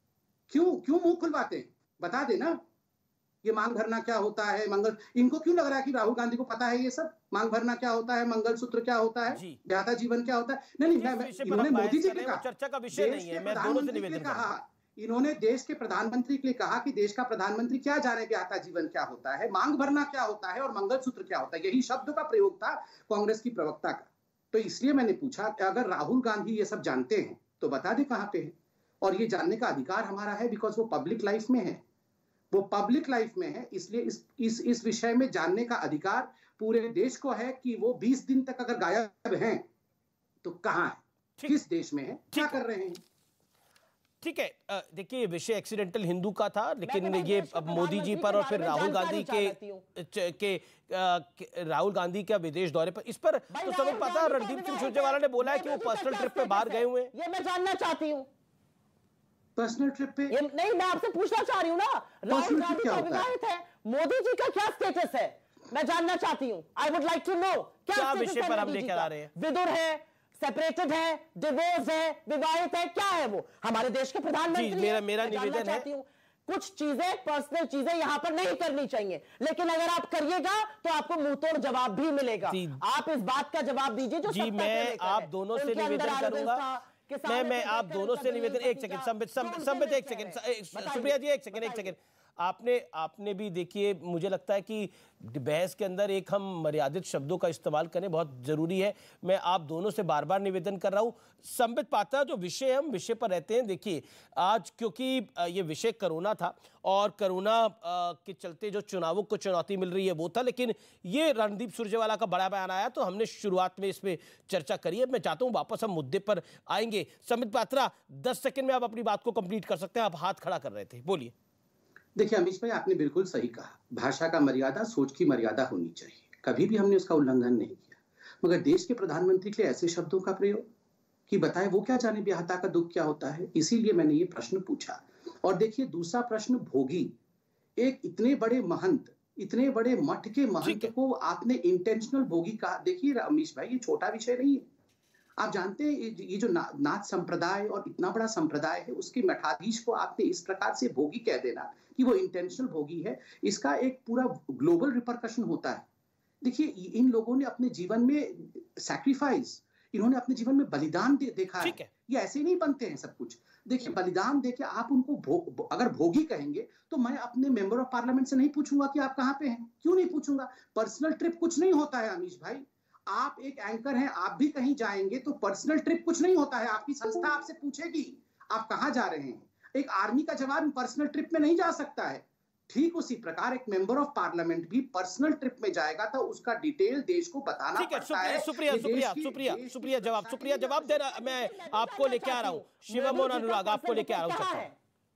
क्यों क्यों मुंह खुलवाते हैं, बता दे ना। ये मांग भरना क्या होता है, मंगल, इनको क्यों लग रहा है कि राहुल गांधी को पता है ये सब, मांग भरना क्या होता है, मंगलसूत्र क्या होता है, ब्याहता जीवन क्या होता है। नहीं नहीं, मैं इन्होंने मोदी जी के कहा, चर्चा का विषय नहीं है, मैं दोनों से निवेदन कहा इन्होंने देश के प्रधानमंत्री के लिए कहा कि देश का प्रधानमंत्री क्या जाने ब्याहता जीवन क्या होता है, मांग भरना क्या होता है और मंगलसूत्र क्या होता है। यही शब्दों का प्रयोग था कांग्रेस की प्रवक्ता का। तो इसलिए मैंने पूछा कि अगर राहुल गांधी ये सब जानते हैं तो बता दे कहां पे है। और ये जानने का अधिकार हमारा है, बिकॉज वो पब्लिक लाइफ में है, वो पब्लिक लाइफ में है, इसलिए इस इस इस विषय में जानने का अधिकार पूरे देश को है कि वो बीस दिन तक अगर गायब हैं तो कहां है, किस देश में है, क्या कर रहे हैं। ठीक है, देखिए विषय एक्सीडेंटल हिंदू का था, लेकिन ये अब मोदी जी पर और फिर राहुल गांधी के के राहुल गांधी के विदेश दौरे पर, इस पर तो समझ पाता रणदीप सिंह सुरजेवाला ने बोला है कि वो पर्सनल ट्रिप पे बाहर गए हुए हैं। ये मैं जानना चाहती हूँ, पर्सनल ट्रिप पे नहीं, मैं आपसे पूछना चाह रही हूँ ना, राहुल गांधी का विवाहित है, मोदी जी का क्या स्टेटस है, मैं जानना चाहती हूँ। I would like to know क्या विषय पर हम लेकर आ रहे हैं। विदुर है, सेपरेटेड है, डिवोर्स है, विवाहित है, क्या है वो? हमारे देश के प्रधानमंत्री। मेरा मेरा निवेदन है, कुछ चीजें पर्सनल चीजें यहां पर नहीं करनी चाहिए, लेकिन अगर आप करिएगा तो आपको मुंहतोड़ जवाब भी मिलेगा। आप इस बात का जवाब दीजिए जो जी मैं आप दोनों से निवेदन करूंगा, मैं मैं आप दोनों से निवेदन, एक सेकंड संबित संबित एक सेकंड, सुप्रिया जी एक सेकंड एक सेकंड आपने आपने भी देखिए, मुझे लगता है कि बहस के अंदर एक हम मर्यादित शब्दों का इस्तेमाल करें बहुत जरूरी है। मैं आप दोनों से बार बार निवेदन कर रहा हूं। संबित पात्रा, जो विषय हम विषय पर रहते हैं, देखिए आज क्योंकि ये विषय कोरोना था और कोरोना के चलते जो चुनावों को चुनौती मिल रही है वो था, लेकिन ये रणदीप सुरजेवाला का बड़ा बयान आया तो हमने शुरुआत में इस पर चर्चा करी है। मैं चाहता हूँ वापस हम मुद्दे पर आएंगे। संबित पात्रा, दस सेकेंड में आप अपनी बात को कंप्लीट कर सकते हैं, आप हाथ खड़ा कर रहे थे, बोलिए। देखिए अमीश भाई, आपने बिल्कुल सही कहा, भाषा का मर्यादा, सोच की मर्यादा होनी चाहिए, कभी भी हमने उसका उल्लंघन नहीं किया। मगर देश के प्रधानमंत्री के लिए ऐसे शब्दों का प्रयोग कि बताए वो क्या जाने ब्याहता का दुख क्या होता है, इसीलिए मैंने ये प्रश्न पूछा। और देखिए दूसरा प्रश्न, भोगी, एक इतने बड़े महंत, इतने बड़े मठ के महंत को आपने इंटेंशनल भोगी कहा। देखिए अमीश भाई, ये छोटा विषय नहीं है। आप जानते हैं ये जो ना, नाथ संप्रदाय और इतना बड़ा संप्रदाय है, उसके मठाधीश को आपने इस प्रकार से भोगी कह देना कि वो इंटेंशनल भोगी है, इसका एक पूरा ग्लोबल रिपरकशन होता है। देखिए इन लोगों ने अपने जीवन में सैक्रिफाइस, इन्होंने अपने जीवन में बलिदान दे, देखा है, है। ये ऐसे नहीं बनते हैं सब कुछ। देखिए बलिदान देके आप उनको भो, अगर भोगी कहेंगे तो मैं अपने मेंबर ऑफ पार्लियामेंट से नहीं पूछूंगा कि आप कहाँ पे हैं, क्यों नहीं पूछूंगा। पर्सनल ट्रिप कुछ नहीं होता है अमीश भाई, आप एक एंकर हैं, आप भी कहीं जाएंगे तो पर्सनल ट्रिप कुछ नहीं होता है। आपकी संस्था आपसे पूछेगी आप कहां जा रहे हैं। एक आर्मी का जवान पर्सनल ट्रिप में नहीं जा सकता है। ठीक उसी प्रकार एक मेंबर ऑफ पार्लियामेंट भी पर्सनल ट्रिप में जाएगा तो उसका डिटेल देश को बताना पड़ता है। सुप्रिया सुप्रिया सुप्रिया सुप्रिया जवाब सुप्रिया जवाब दे रहा, मैं आपको लेके आ रहा हूं, शिवम और अनुराग आपको लेके आ रहा हूं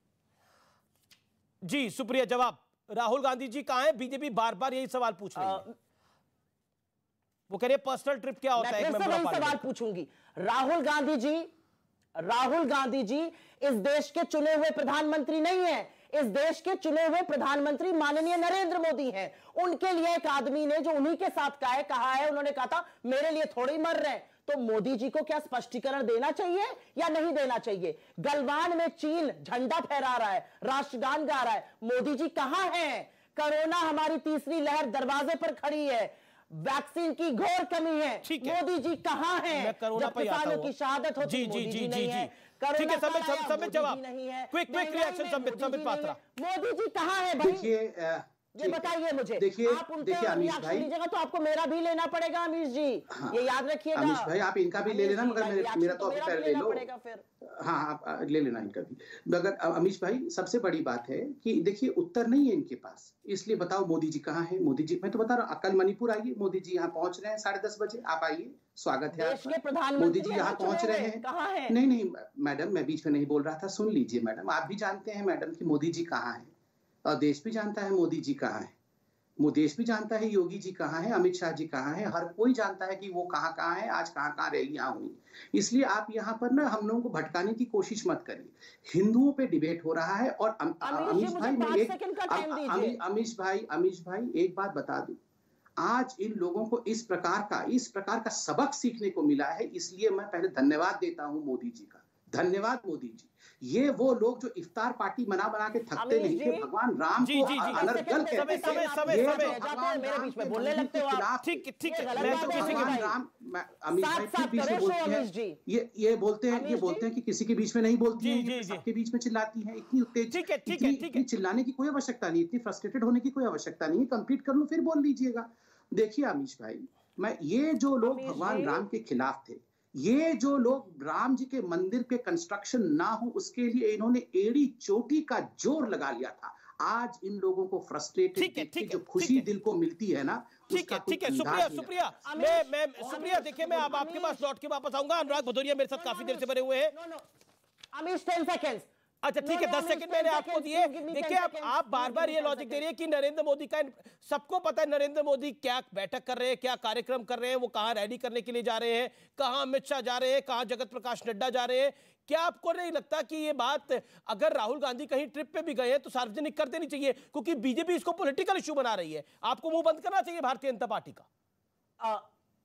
जी। सुप्रिया जवाब, राहुल गांधी जी कहां है? बीजेपी बार बार यही सवाल पूछ रही है, वो कह रहे पर्सनल ट्रिप क्या होता है? मैं सवाल पूछूंगी, राहुल गांधी जी राहुल गांधी जी इस देश के चुने हुए प्रधानमंत्री नहीं है, इस देश के चुने हुए प्रधानमंत्री माननीय नरेंद्र मोदी हैं। उनके लिए एक आदमी ने जो उन्हीं के साथ कहा है कहा है उन्होंने कहा था मेरे लिए थोड़े ही मर रहे हैं, तो मोदी जी को क्या स्पष्टीकरण देना चाहिए या नहीं देना चाहिए? गलवान में चीन झंडा फहरा रहा है, राष्ट्रगान गा रहा है, मोदी जी कहां हैं? कोरोना हमारी तीसरी लहर दरवाजे पर खड़ी है, वैक्सीन की घोर कमी है, मोदी जी कहां हैं? जब किसानों की शहादत होती है मोदी जी नहीं है, ठीक है, संबित संबित जवाब, quick quick reaction Sambit Sambit Patra, Modi ji कहां है भाई? देखिए ये बताइए मुझे। देखिए आप उनके रिएक्शन लीजिएगा तो आपको मेरा भी लेना पड़ेगा अमीश जी, हाँ, ये याद रखिएगा। अमीश भाई आप इनका भी ले लेना, मगर मेरे, मेरा तो अभी पहले ले लो। फिर हाँ आप ले लेना इनका भी। मगर अमीश भाई सबसे बड़ी बात है कि देखिए उत्तर नहीं है इनके पास, इसलिए बताओ मोदी जी कहाँ हैं? मोदी जी, मैं तो बता रहा हूँ, कल मणिपुर आइए, मोदी जी यहाँ पहुंच रहे हैं साढ़े दस बजे, आप आइए, स्वागत है आपका। मोदी जी यहाँ पहुंच रहे हैं। नहीं नहीं मैडम, मैं बीच में नहीं बोल रहा था, सुन लीजिए मैडम। आप भी जानते हैं मैडम कि मोदी जी कहाँ है, और देश भी जानता है मोदी जी कहाँ है, वो देश भी जानता है योगी जी कहाँ है, अमित शाह जी कहाँ है, हर कोई जानता है कि वो कहाँ कहाँ है, आज कहाँ कहाँ रैलियां हुई। इसलिए आप यहाँ पर ना हम लोगों को भटकाने की कोशिश मत करिए। हिंदुओं पे डिबेट हो रहा है। और अमीश भाई मैं एक अमीश भाई अमीश भाई एक बात बता दूं, आज इन लोगों को इस प्रकार का इस प्रकार का सबक सीखने को मिला है, इसलिए मैं पहले धन्यवाद देता हूं मोदी जी का। धन्यवाद मोदी जी। ये वो लोग जो इफ्तार पार्टी मना बना के थकते नहीं थे, भगवान राम जी, को जी, जी, अनर्गल कहते समय, समय, समय, ये समय। जो भगवान मेरे राम बीच में के बोलने मंदिर लगते के हो आप। खिलाफ ठीक ठीक है, ये मैं गलत तो बात है, किसी भगवान के राम मैं- अमित साथ भाई साथ फिर बीच में करो बोलती शो, है, अमित जी। ये ये बोलते हैं ये अमित बोलते जी। हैं कि किसी के बीच में नहीं बोलती जी, हैं, जी, ये जी। सबके बीच में चिल्लाती हैं। इतनी उत्तेज ठीक है, ठीक इतनी है, ठीक है। इतनी चिल्लाने की कोई आवश्यकता नहीं, इतनी फ्रस्ट्रेटेड होने की कोई आवश्यकता नहीं है। कंप्लीट कर लो फिर बोल लीजिएगा। देखिए अमीश भाई, मैं ये जो लोग अमीश भगवान जी। राम के खिलाफ थे, ये जो लोग राम जी के मंदिर के कंस्ट्रक्शन ना हो उसके लिए इन्होंने एड़ी चोटी का जोर लगा लिया था। आज इन लोगों को फ्रस्ट्रेटेड ठीक है, देख के ठीक जो है, खुशी ठीक है। दिल को मिलती है ना, ठीक उसका है, कोई ठीक है, अंदाज शुक्रिया नहीं शुक्रिया। लगता। मैं मैं शुक्रिया। देखिए, मैं अब आपके पास लौट के वापस आऊंगा। अनुराग भदौरिया मेरे साथ काफी देर से बने हुए हैं। No no Amish ten seconds. अच्छा ठीक है, दस सेकंड मैंने आपको दिए। देखिए, आप आप बार बार ये लॉजिक दे रही है कि नरेंद्र मोदी का, सबको पता है नरेंद्र मोदी क्या बैठक कर रहे हैं, क्या कार्यक्रम कर रहे हैं, वो कहां रैली करने के लिए जा रहे हैं, कहां अमित शाह जा रहे हैं, कहां जगत प्रकाश नड्डा जा रहे हैं। क्या आपको नहीं लगता कि ये बात, अगर राहुल गांधी कहीं ट्रिप पे भी गए हैं तो सार्वजनिक कर देनी चाहिए, क्योंकि बीजेपी इसको पॉलिटिकल इशू बना रही है। आपको मुंह बंद करना चाहिए भारतीय जनता पार्टी का। आ,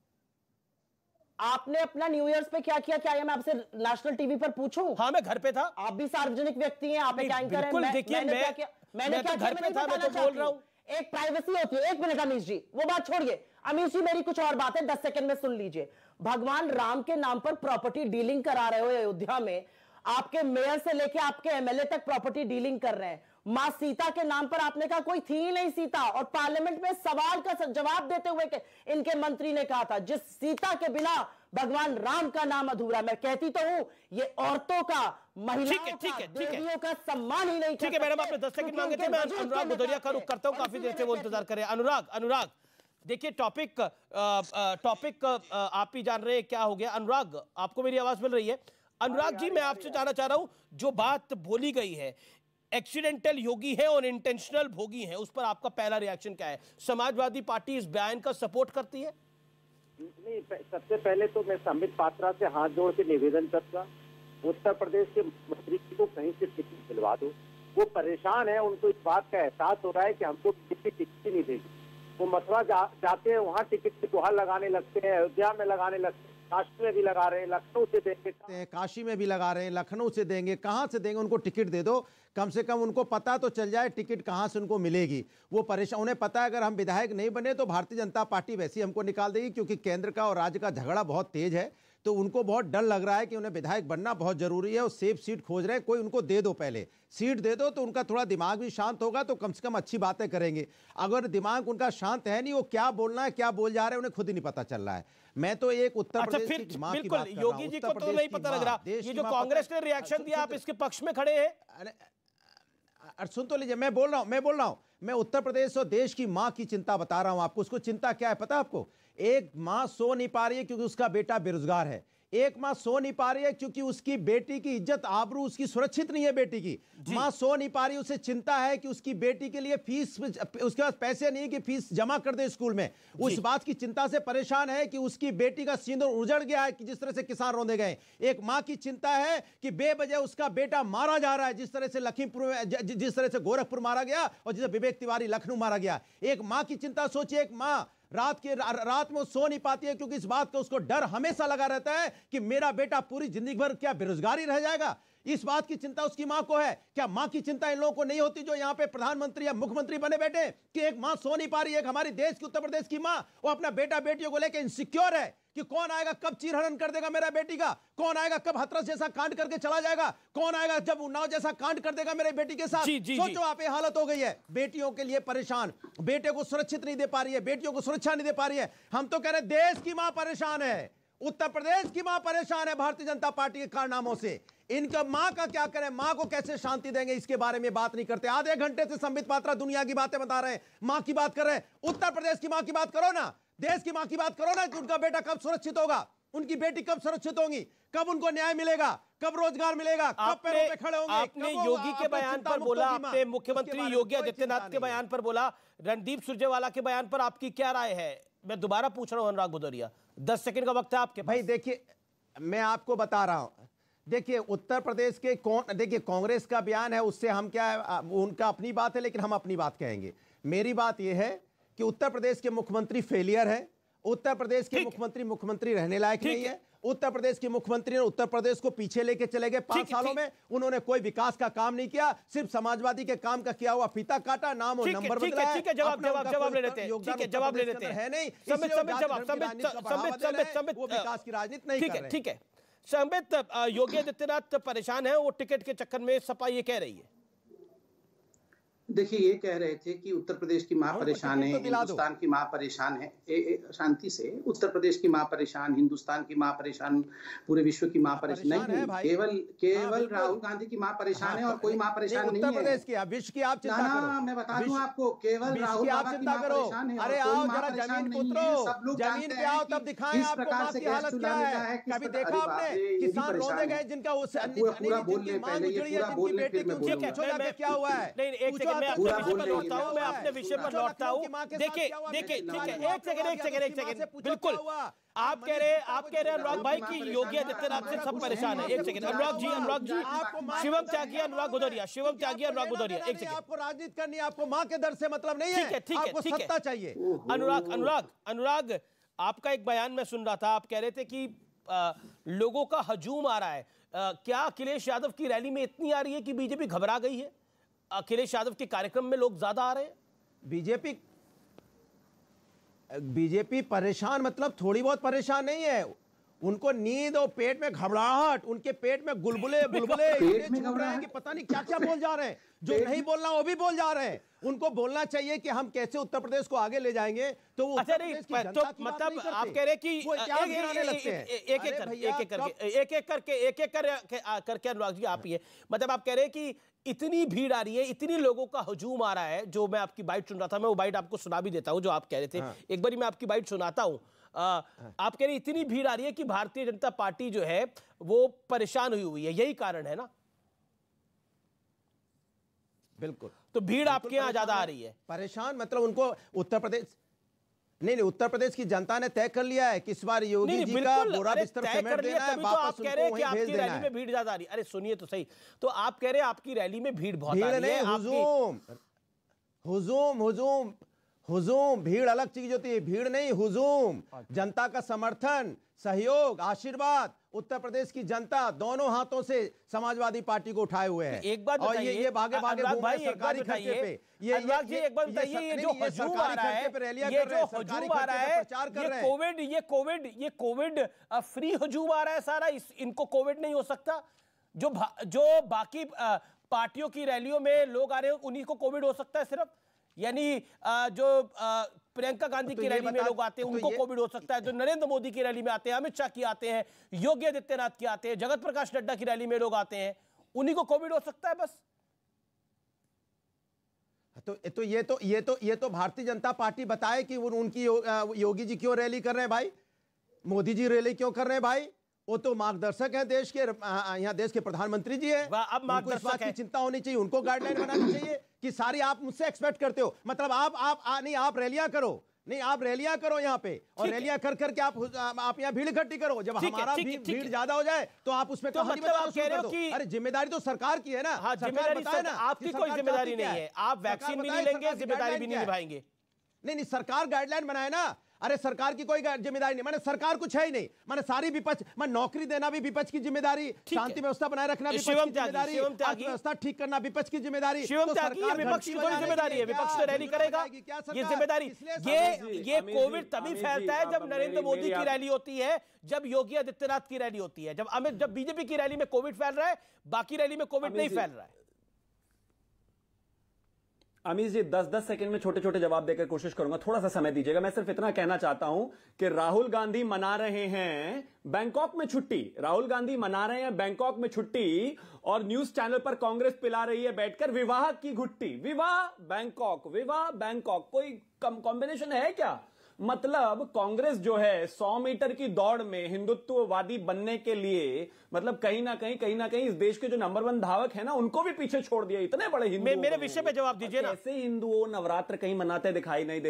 आपने अपना न्यू ईयर्स पे क्या किया? क्या मैं आपसे नेशनल टीवी पर पूछूं? हाँ, मैं घर पे था। आप भी सार्वजनिक व्यक्ति हैं, आप एक एंकर हैं। बिल्कुल, देखिए, मैंने मैं- क्या किया? मैंने मैं क्या तो किया? घर पे मैं था, मैं बताना तो बोल चाहती रहा हूं। हूं। एक प्राइवेसी होती है। एक मिनट अमीश जी, वो बात छोड़िए। अमीश जी, मेरी कुछ और बात है, दस सेकंड में सुन लीजिए। भगवान राम के नाम पर प्रॉपर्टी डीलिंग करा रहे हो अयोध्या में, आपके मेयर से लेके आपके एमएलए तक प्रॉपर्टी डीलिंग कर रहे हैं। मां सीता के नाम पर आपने कहा कोई थी ही नहीं सीता, और पार्लियामेंट में सवाल का जवाब देते हुए के इनके मंत्री ने कहा था जिस सीता के बिना भगवान राम का नाम अधूरा। मैं कहती तो हूं, ये औरतों का, महिलाओं ठीक है, ठीक का, है, ठीक है। देवियों का सम्मान ही नहीं कर ठीक है मैडम, सकते, आपने दस सेकंड क्योंकि मांगे थे। उनके मैं वजूद अनुराग के भदौरिया का रुख नकाते। करता हूं, काफी देर से वो इंतजार कर रहे हैं। अनुराग अनुराग देखिए, टॉपिक टॉपिक आप ही जान रहे हैं क्या हो गया। अनुराग, आपको मेरी आवाज मिल रही है? अनुराग जी, मैं आपसे जानना चाह रहा हूं, जो बात बोली गई है एक्सीडेंटल योगी है और इंटेंशनल भोगी है, उस पर आपका पहला रिएक्शन क्या है? समाजवादी पार्टी इस बयान का सपोर्ट करती है? नहीं, सबसे पहले तो मैं संबित पात्रा से हाथ जोड़ के निवेदन करूंगा, उत्तर प्रदेश के मंत्री को कहीं से टिकट दिलवा दो। वो परेशान है, उनको इस बात का एहसास हो रहा है कि हमको किसी टिकट ही नहीं देगी। वो मथुरा जा, जाते हैं, वहाँ टिकट की गुहार लगाने लगते हैं, अयोध्या में लगाने लगते हैं, काशी में भी लगा रहे हैं, लखनऊ से देंगे, काशी में भी लगा रहे हैं, लखनऊ से देंगे, कहाँ से देंगे? उनको टिकट दे दो, कम से कम उनको पता तो चल जाए टिकट कहाँ से उनको मिलेगी। वो परेशान, उन्हें पता है अगर हम विधायक नहीं बने तो भारतीय जनता पार्टी वैसे ही हमको निकाल देगी, क्योंकि केंद्र का और राज्य का झगड़ा बहुत तेज है। तो उनको बहुत डर लग रहा है कि उन्हें विधायक बनना बहुत जरूरी है और सेफ सीट खोज रहे हैं। कोई उनको दे दो, पहले सीट दे दो तो उनका थोड़ा दिमाग भी शांत होगा, तो कम से कम अच्छी बातें करेंगे। अगर दिमाग उनका शांत है नहीं, वो क्या बोलना है क्या बोल जा रहे हैं उन्हें खुद ही नहीं पता चल रहा है। मैं तो एक उत्तर अच्छा, प्रदेश फिर की मां की बिल्कुल बात कर रहा योगी हूं। जी उत्तर को तो प्रदेश नहीं की पता लग मां, रहा, देश ये की जो मां कांग्रेस पता- ने रिएक्शन सुन- दिया, आप सुन- इसके पक्ष में खड़े हैं? अरे अरे सुन तो लीजिए, मैं बोल रहा हूं मैं बोल रहा हूं मैं उत्तर प्रदेश और देश की मां की चिंता बता रहा हूं आपको। उसको चिंता क्या है पता है आपको? एक मां सो नहीं पा रही है क्योंकि उसका बेटा बेरोजगार है। एक मां सो नहीं पा रही है क्योंकि उसकी बेटी की इज्जत आबरू उसकी सुरक्षित नहीं है। बेटी की मां सो नहीं पा रही, उसे चिंता है कि उसकी बेटी के लिए फीस, उसके पास पैसे नहीं है कि फीस जमा कर दे स्कूल में। उस बात की चिंता से परेशान है कि उसकी बेटी का सिंदूर उजड़ गया है, कि जिस तरह से किसान रोंदे गए। एक मां की चिंता है कि बेवजह उसका बेटा मारा जा रहा है, जिस तरह से लखीमपुर में, जिस तरह से गोरखपुर मारा गया और जिस विवेक तिवारी लखनऊ मारा गया। एक मां की चिंता सोचिए, एक मां रात के रा, रात में सो नहीं पाती है क्योंकि इस बात का उसको डर हमेशा लगा रहता है कि मेरा बेटा पूरी जिंदगी भर क्या बेरोजगारी रह जाएगा। इस बात की चिंता उसकी मां को है। क्या मां की चिंता इन लोगों को नहीं होती जो यहाँ पे प्रधानमंत्री या मुख्यमंत्री बने बैठे, कि एक मां सो नहीं पा रही है? एक हमारी देश की उत्तर प्रदेश की मां, वो अपना बेटा बेटियों को लेकर इनसिक्योर है कि कौन आएगा, कब चीरहरण कर देगा मेरा बेटी का, कौन आएगा कब हथरस जैसा कांड करके चला जाएगा, कौन आएगा जब उन्नाव जैसा कांड कर देगा मेरे बेटी के साथ। जी, जी, सोचो आप, ये हालत हो गई है। बेटियों के लिए परेशान, बेटे को सुरक्षित नहीं दे पा रही है, बेटियों को सुरक्षा नहीं दे पा रही है। हम तो कह रहे देश की मां परेशान है, उत्तर प्रदेश की मां परेशान है भारतीय जनता पार्टी के कारनामों से। इनका मां का क्या करें, मां को कैसे शांति देंगे, इसके बारे में बात नहीं करते। आधे घंटे से संबित पात्रा दुनिया की बातें बता रहे हैं, मां की बात कर रहे हैं। उत्तर प्रदेश की मां की बात करो ना, देश की मां की बात करो ना, कि उनका बेटा कब सुरक्षित होगा, उनकी बेटी कब सुरक्षित होगी, कब उनको न्याय मिलेगा, कब रोजगार मिलेगा, कब पैरों पे खड़े होंगे। आपने योगी के बयान पर बोला, आपने मुख्यमंत्री योगी आदित्यनाथ के बयान पर बोला, रणदीप सुरजेवाला के बयान पर आपकी क्या राय है? मैं दोबारा पूछ रहा हूं अनुराग भदौरिया, दस सेकंड का वक्त है आपके पास। भाई देखिए, मैं आपको बता रहा हूं, देखिए उत्तर प्रदेश के कौन, देखिए कांग्रेस का बयान है, उससे हम क्या, उनका अपनी बात है, लेकिन हम अपनी बात कहेंगे। मेरी बात यह है कि उत्तर प्रदेश के मुख्यमंत्री फेलियर है, उत्तर प्रदेश के मुख्यमंत्री मुख्यमंत्री रहने लायक नहीं है, उत्तर प्रदेश के मुख्यमंत्री ने उत्तर प्रदेश को पीछे लेके चले गए पांच सालों में। उन्होंने कोई विकास का काम नहीं किया, सिर्फ समाजवादी के काम का किया हुआ फीता काटा, नाम और नंबर बदला है। ठीक है, जवाब जवाब जवाब ले लेते हैं। ठीक है, जवाब ले लेते हैं। है नहीं, संबित संबित जवाब संबित संबित संबित संबित वो विकास की राजनीति नहीं कर रहे। ठीक है, संबित योगी आदित्यनाथ परेशान है, वो टिकट के चक्कर में सपा ये कह रही है। देखिए, ये कह रहे थे कि उत्तर प्रदेश की मां परेशान है, हिंदुस्तान की मां परेशान है। ए, ए, शांति से, उत्तर प्रदेश की मां परेशान, हिंदुस्तान की मां परेशान, पूरे विश्व की मां परेशान नहीं, केवल केवल राहुल गांधी की मां परेशान है और कोई मां परेशान नहीं है। उत्तर प्रदेश की, विश्व की आप चिंता करो। मैं बता दूं आपको, केवल राहुल गांधी की मां परेशान है। अरे आओ जरा जमीन पे उतरो, जमीन पे आओ, तब दिखाएं आपको मां की हालत क्या है। कभी देखा आपने किसान रोने गए जिनका वो पूरा बोलने पहले ये पूरा बोलने फिर मैं बोलूंगा क्या हुआ है। नहीं, एक सेकंड में आपके विषय पर लौटता हूं, मैं अपने विषय पर लौटता हूं। देखिए देखिए, ठीक है, एक सेकंड एक सेकंड एक सेकंड बिल्कुल आप कह रहे आप कह रहे हैं अनुराग भाई की योगी आदित्यनाथ से सब परेशान है। एक सेकंड अनुराग जी, अनुराग जी, शिवम त्यागी, अनुराग भदौरिया, शिवम त्यागी, अनुराग भदौरिया, एक सेकंड। आपको राजनीति करनी है, आपको मां के दर से मतलब नहीं है। ठीक है, ठीक है, आपको ठीक है, सत्ता चाहिए। अनुराग अनुराग अनुराग आपका एक बयान मैं सुन रहा था, आप कह रहे थे कि आ, लोगों का हजूम आ रहा है। आ, क्या अखिलेश यादव की रैली में इतनी आ रही है कि बीजेपी घबरा गई है? अखिलेश यादव के कार्यक्रम में लोग ज्यादा आ रहे हैं? बीजेपी बीजेपी परेशान मतलब थोड़ी बहुत परेशान नहीं है, उनको नींद और पेट में घबराहट, उनके पेट में गुलगुले बुलबुले पेट में घबराहट कि पता नहीं क्या क्या बोल जा रहे हैं। जो नहीं बोलना वो भी बोल जा रहे हैं। उनको बोलना चाहिए कि हम कैसे उत्तर प्रदेश को आगे ले जाएंगे। तो वो अच्छा नहीं, तो मतलब आप कह रहे कि एक एक एक करके एक एक करके एक एक करके अनुराग जी आप ये मतलब आप कह रहे हैं कि इतनी भीड़ आ रही है, इतनी लोगों का हजूम आ रहा है। जो मैं आपकी बाइट सुन रहा था, मैं वो बाइट आपको सुना भी देता हूं जो आप कह रहे थे। हाँ। एक बार मैं आपकी बाइट सुनाता हूं। हाँ। आप कह रहे इतनी भीड़ आ रही है कि भारतीय जनता पार्टी जो है वो परेशान हुई हुई है, यही कारण है ना? बिल्कुल। तो भीड़ आपके यहाँ ज्यादा आ रही है। परेशान मतलब उनको उत्तर प्रदेश नहीं नहीं उत्तर प्रदेश की जनता ने तय कर लिया है कि इस बार योगी जी का बोरा बिस्तर सीमेंट देना है, वापस उनको वहीं भेज देना है। रैली में भीड़ ज्यादा आ रही है। अरे सुनिए तो सही, तो आप कह रहे हैं आपकी रैली में भीड़ बहुत आ रही है। हुजूम हुजूम हुजूम हुजूम भीड़ अलग चीज होती है, भीड़ नहीं हुजूम। जनता का समर्थन, सहयोग, आशीर्वाद उत्तर प्रदेश की जनता दोनों हाथों से समाजवादी पार्टी को उठाए हुए हैं। एक बात और ये ये भागे भागे भाई सरकारी खर्चे पे ये अनुराग जी एक बात बताइए, ये जो हजूम आ रहा है, ये जो हजूम आ रहा है, ये कोविड ये कोविड ये कोविड फ्री हजूम आ रहा है सारा, इनको कोविड नहीं हो सकता? जो जो बाकी पार्टियों की रैलियों में लोग आ रहे हैं उन्हीं को कोविड हो सकता है सिर्फ? यानी जो प्रियंका गांधी की रैली में लोग आते हैं उनको कोविड हो सकता है, जो नरेंद्र मोदी की रैली में आते हैं, अमित शाह की आते हैं, योगी आदित्यनाथ की आते हैं, जगत प्रकाश नड्डा की रैली में लोग आते हैं, उन्हीं को कोविड हो सकता है बस? तो तो ये तो ये तो ये तो भारतीय जनता पार्टी बताए कि उनकी योगी जी क्यों रैली कर रहे हैं भाई, मोदी जी रैली क्यों कर रहे हैं भाई? वो तो मार्गदर्शक है देश के, यहाँ देश के प्रधानमंत्री जी है। अब मार्गदर्शक की चिंता होनी चाहिए, उनको गाइडलाइन बनानी चाहिए कि सारी आप मुझसे एक्सपेक्ट करते हो, मतलब आप आप आ, नहीं आप रैलियां करो, नहीं आप रैलियां करो यहाँ पे, और रैलियां कर करके आप आप यहाँ भीड़ इकट्ठी करो। जब हमारा भीड़ ज्यादा हो जाए तो आप उसमें कहानी बताना शुरू कर दो। अरे जिम्मेदारी तो सरकार की है ना। हाँ, जिम्मेदारी बताए ना, आपकी कोई जिम्मेदारी नहीं है, आप वैक्सीन भी नहीं लेंगे, जिम्मेदारी भी नहीं निभाएंगे। नहीं नहीं सरकार गाइडलाइन बनाए ना। अरे सरकार की कोई जिम्मेदारी नहीं, माने सरकार कुछ है ही नहीं, माने सारी विपक्ष, माने नौकरी देना भी विपक्ष की जिम्मेदारी, शांति व्यवस्था बनाए रखना विपक्ष की जिम्मेदारी, अर्थव्यवस्था ठीक करना विपक्ष की जिम्मेदारी। शिवम त्यागी, ये विपक्ष की कोई जिम्मेदारी है? विपक्ष तो रैली करेगा, ये जिम्मेदारी ये ये कोविड तभी फैलता है जब नरेंद्र मोदी की रैली होती है, जब योगी आदित्यनाथ की रैली होती है। जब अमित जब बीजेपी की रैली में कोविड फैल रहा है, बाकी रैली में कोविड नहीं फैल रहा है। अमीश जी दस दस सेकंड में छोटे छोटे जवाब देकर कोशिश करूंगा, थोड़ा सा समय दीजिएगा। मैं सिर्फ इतना कहना चाहता हूं कि राहुल गांधी मना रहे हैं बैंकॉक में छुट्टी, राहुल गांधी मना रहे हैं बैंकॉक में छुट्टी, और न्यूज चैनल पर कांग्रेस पिला रही है बैठकर विवाह की घुट्टी। विवाह बैंकॉक, विवाह बैंकॉक, कोई कॉम्बिनेशन है क्या? मतलब कांग्रेस जो है सौ मीटर की दौड़ में हिंदुत्ववादी बनने के लिए, मतलब कहीं ना कहीं कहीं ना कहीं इस देश के जो नंबर वन धावक है ना, उनको भी पीछे छोड़ दिया। इतने बड़े हिंदू, मेरे विषय पे जवाब दीजिए ना। ऐसे हिंदुओं नवरात्र कहीं मनाते दिखाई नहीं देते,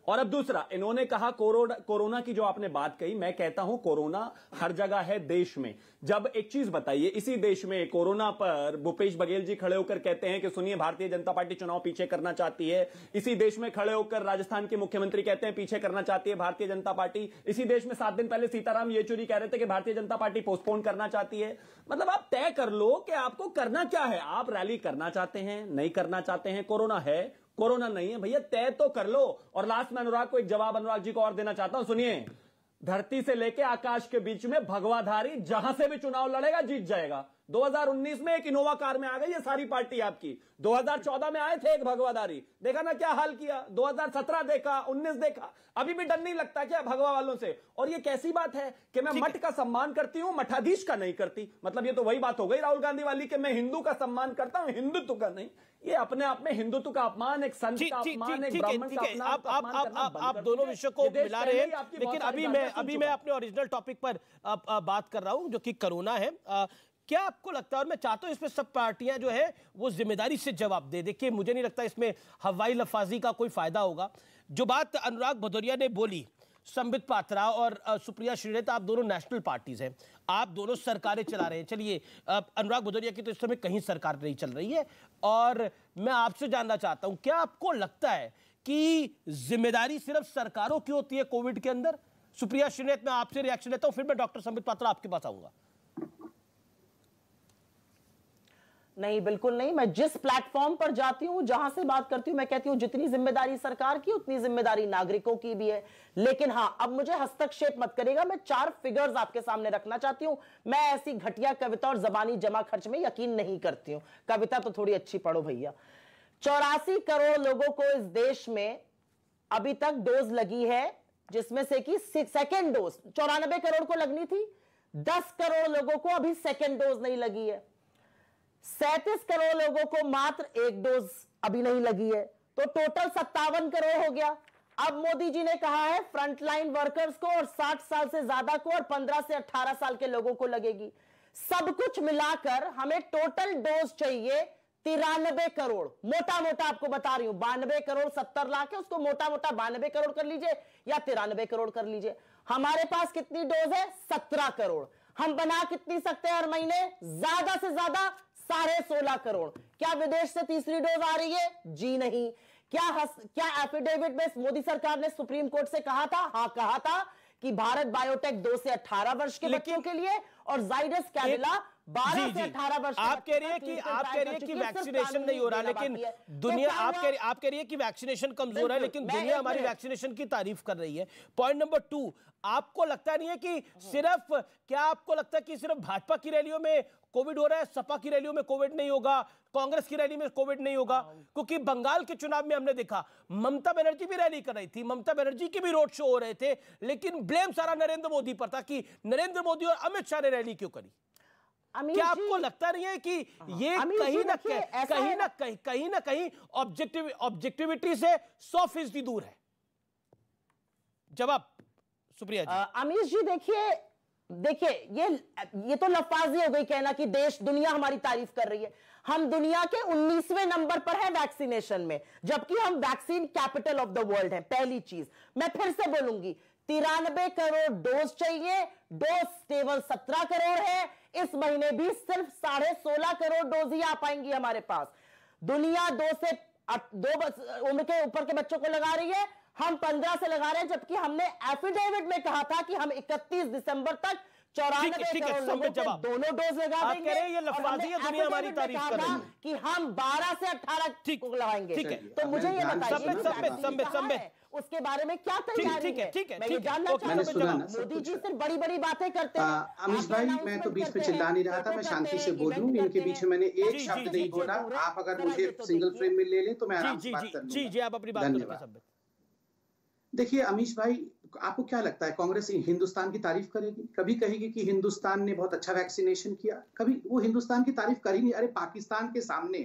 और अब दूसरा, इन्होंने कहा कोरोना कोरोना की जो आपने बात कही, मैं कहता हूं कोरोना हर जगह है देश में। जब एक चीज बताइए, इसी देश में कोरोना पर भूपेश बघेल जी खड़े होकर कहते हैं कि सुनिए भारतीय जनता पार्टी चुनाव पीछे करना चाहती है। इसी देश में खड़े होकर राजस्थान के मुख्यमंत्री कहते हैं पीछे करना चाहती है भारतीय जनता पार्टी। इसी देश में सात दिन पहले सीताराम येचुरी कह रहे थे कि भारतीय जनता पार्टी पोस्टपोन करना चाहती है। मतलब आप तय कर लो कि आपको करना क्या है। आप रैली करना चाहते हैं, नहीं करना चाहते हैं, कोरोना है, कोरोना नहीं है, भैया तय तो कर लो। और लास्ट में अनुराग को एक जवाब अनुराग जी को और देना चाहता हूं, सुनिए। धरती से लेके आकाश के बीच में भगवाधारी जहां से भी चुनाव लड़ेगा जीत जाएगा। दो हज़ार उन्नीस में एक इनोवा कार में आ गई ये सारी पार्टी आपकी। दो हज़ार चौदह में आए थे एक भगवाधारी, देखा ना क्या हाल किया। दो हज़ार सत्रह देखा, उन्नीस देखा, अभी भी डर नहीं लगता क्या भगवा वालों से? और ये कैसी बात है कि मैं मठ का सम्मान करती हूं, मठाधीश का नहीं करती। मतलब ये तो वही बात हो गई राहुल गांधी वाली कि मैं हिंदू का सम्मान करता हूं, हिंदुत्व का नहीं। ये अपने आप में हिंदुत्व का अपमान, एक संत का अपमान, एक ब्राह्मण का अपमान। आप आप आप आप आप दोनों विषय को मिला रहे हैं, लेकिन अभी मैं अभी मैं अपने ओरिजिनल टॉपिक पर बात कर रहा हूं जो कि कोरोना है। क्या आपको लगता है, और मैं चाहता हूं इसमें सब पार्टियां जो है वो जिम्मेदारी से जवाब दे। देखिए मुझे नहीं लगता इसमें हवाई लफाजी का कोई फायदा होगा। जो बात अनुराग भदौरिया ने बोली, संबित पात्रा और सुप्रिया श्रीनेत, आप दोनों नेशनल पार्टीज हैं, आप दोनों सरकारें चला रहे हैं। चलिए अनुराग भदौरिया की तो इस समय कहीं सरकार नहीं चल रही है, और मैं आपसे जानना चाहता हूं क्या आपको लगता है कि जिम्मेदारी सिर्फ सरकारों की होती है कोविड के अंदर? सुप्रिया श्रीनेत, मैं आपसे रिएक्शन लेता हूं, फिर मैं डॉक्टर संबित पात्रा आपके पास आऊंगा। नहीं, बिल्कुल नहीं। मैं जिस प्लेटफॉर्म पर जाती हूं, जहां से बात करती हूं, मैं कहती हूं जितनी जिम्मेदारी सरकार की उतनी जिम्मेदारी नागरिकों की भी है। लेकिन हां, अब मुझे हस्तक्षेप मत करेगा। मैं चार फिगर्स आपके सामने रखना चाहती हूं। मैं ऐसी घटिया कविता और जबानी जमा खर्च में यकीन नहीं करती हूं। कविता तो थोड़ी अच्छी पढ़ो भैया। चौरासी करोड़ लोगों को इस देश में अभी तक डोज लगी है, जिसमें से कि सेकेंड डोज चौरानबे करोड़ को लगनी थी। दस करोड़ लोगों को अभी सेकेंड डोज नहीं लगी है। सैंतीस करोड़ लोगों को मात्र एक डोज अभी नहीं लगी है, तो टोटल सत्तावन करोड़ हो गया। अब मोदी जी ने कहा है फ्रंटलाइन वर्कर्स को और साठ साल से ज्यादा को और पंद्रह से अठारह साल के लोगों को लगेगी। सब कुछ मिलाकर हमें टोटल डोज चाहिए तिरानबे करोड़। मोटा मोटा आपको बता रही हूं, बानबे करोड़ सत्तर लाख है, उसको मोटा मोटा बानबे करोड़ कर लीजिए या तिरानबे करोड़ कर लीजिए। हमारे पास कितनी डोज है? सत्रह करोड़। हम बना कितनी सकते हैं हर महीने? ज्यादा से ज्यादा साढ़े सोलह करोड़। क्या विदेश से तीसरी डोज आ रही है? जी नहीं। क्या हस, क्या एफिडेविट में मोदी सरकार ने सुप्रीम कोर्ट से कहा था? हाँ, कहा था कि भारत बायोटेक दो से अठारह वर्ष के बच्चों के लिए और जाइडस कैडिला बारह से अठारह वर्ष। आप कह रही है कि आप कह रही है कि वैक्सीनेशन नहीं हो रहा, लेकिन दुनिया आप कह आप कह रही है कि वैक्सीनेशन कमजोर है, लेकिन दुनिया हमारी वैक्सीनेशन की तारीफ कर रही है। पॉइंट नंबर टू, आपको लगता नहीं है कि सिर्फ क्या आपको लगता है कि सिर्फ भाजपा की रैलियों में कोविड हो रहा है, सपा की रैलियों में कोविड नहीं होगा, कांग्रेस की रैली में कोविड नहीं होगा? क्योंकि बंगाल के चुनाव में हमने देखा ममता बनर्जी भी रैली कर रही थी, ममता बनर्जी के भी रोड शो हो रहे थे, लेकिन ब्लेम सारा नरेंद्र मोदी पर था कि नरेंद्र मोदी और अमित शाह ने रैली क्यों करी। क्या आपको लगता नहीं है कि ये कहीं ना कहीं कहीं ना कहीं कहीं ना कहीं ऑब्जेक्टिव ऑब्जेक्टिविटी से सौ फीसदी दूर है? जवाब सुप्रिया जी। अमीश जी, देखिए देखिए ये ये तो लफाजी हो गई कहना कि देश दुनिया हमारी तारीफ कर रही है। हम दुनिया के उन्नीसवें नंबर पर है वैक्सीनेशन में, जबकि हम vaccine capital of the world है। पहली चीज मैं फिर से बोलूंगी, तिरानबे करोड़ डोज चाहिए, डोज केवल सत्रह करोड़ है। इस महीने भी सिर्फ साढ़े सोलह करोड़ डोज ही आ पाएंगी हमारे पास। दुनिया दो से दो उम्र के ऊपर के बच्चों को लगा रही है, हम पंद्रह से लगा रहे हैं, जबकि हमने एफिडेविट में कहा था कि हम इकतीस दिसंबर तक चौरानबे करोड़ लोगों को दोनों डोज लगा देंगे। ये लफाजी है, दुनिया हमारी तारीफ कर रही है कि हम बारह से अठारह को लगाएंगे। ठीक है, तो मुझे ये बताइए उसके बारे में क्या तैयारी है? ठीक है, मैं ये जानना चाहती हूं। मोदी जी सिर्फ बड़ी बड़ी बातें करते हैं। अमीश भाई, मैं तो बीच में चिल्ला नहीं रहा था, मैं शांति से बोल रहा हूं। इनके बीच में मैंने एक शब्द नहीं बोला। आप अगर मुझे सिंगल फ्रेम में ले लें तो मैं आराम से बात कर लूंगा। जी जी, आप अपनी बात करें। देखिए अमीश भाई, आपको क्या लगता है कांग्रेस हिंदुस्तान की तारीफ करेगी? कभी कहेगी कि हिंदुस्तान ने बहुत अच्छा वैक्सीनेशन किया? कभी वो हिंदुस्तान की तारीफ कर ही नहीं। अरे पाकिस्तान के सामने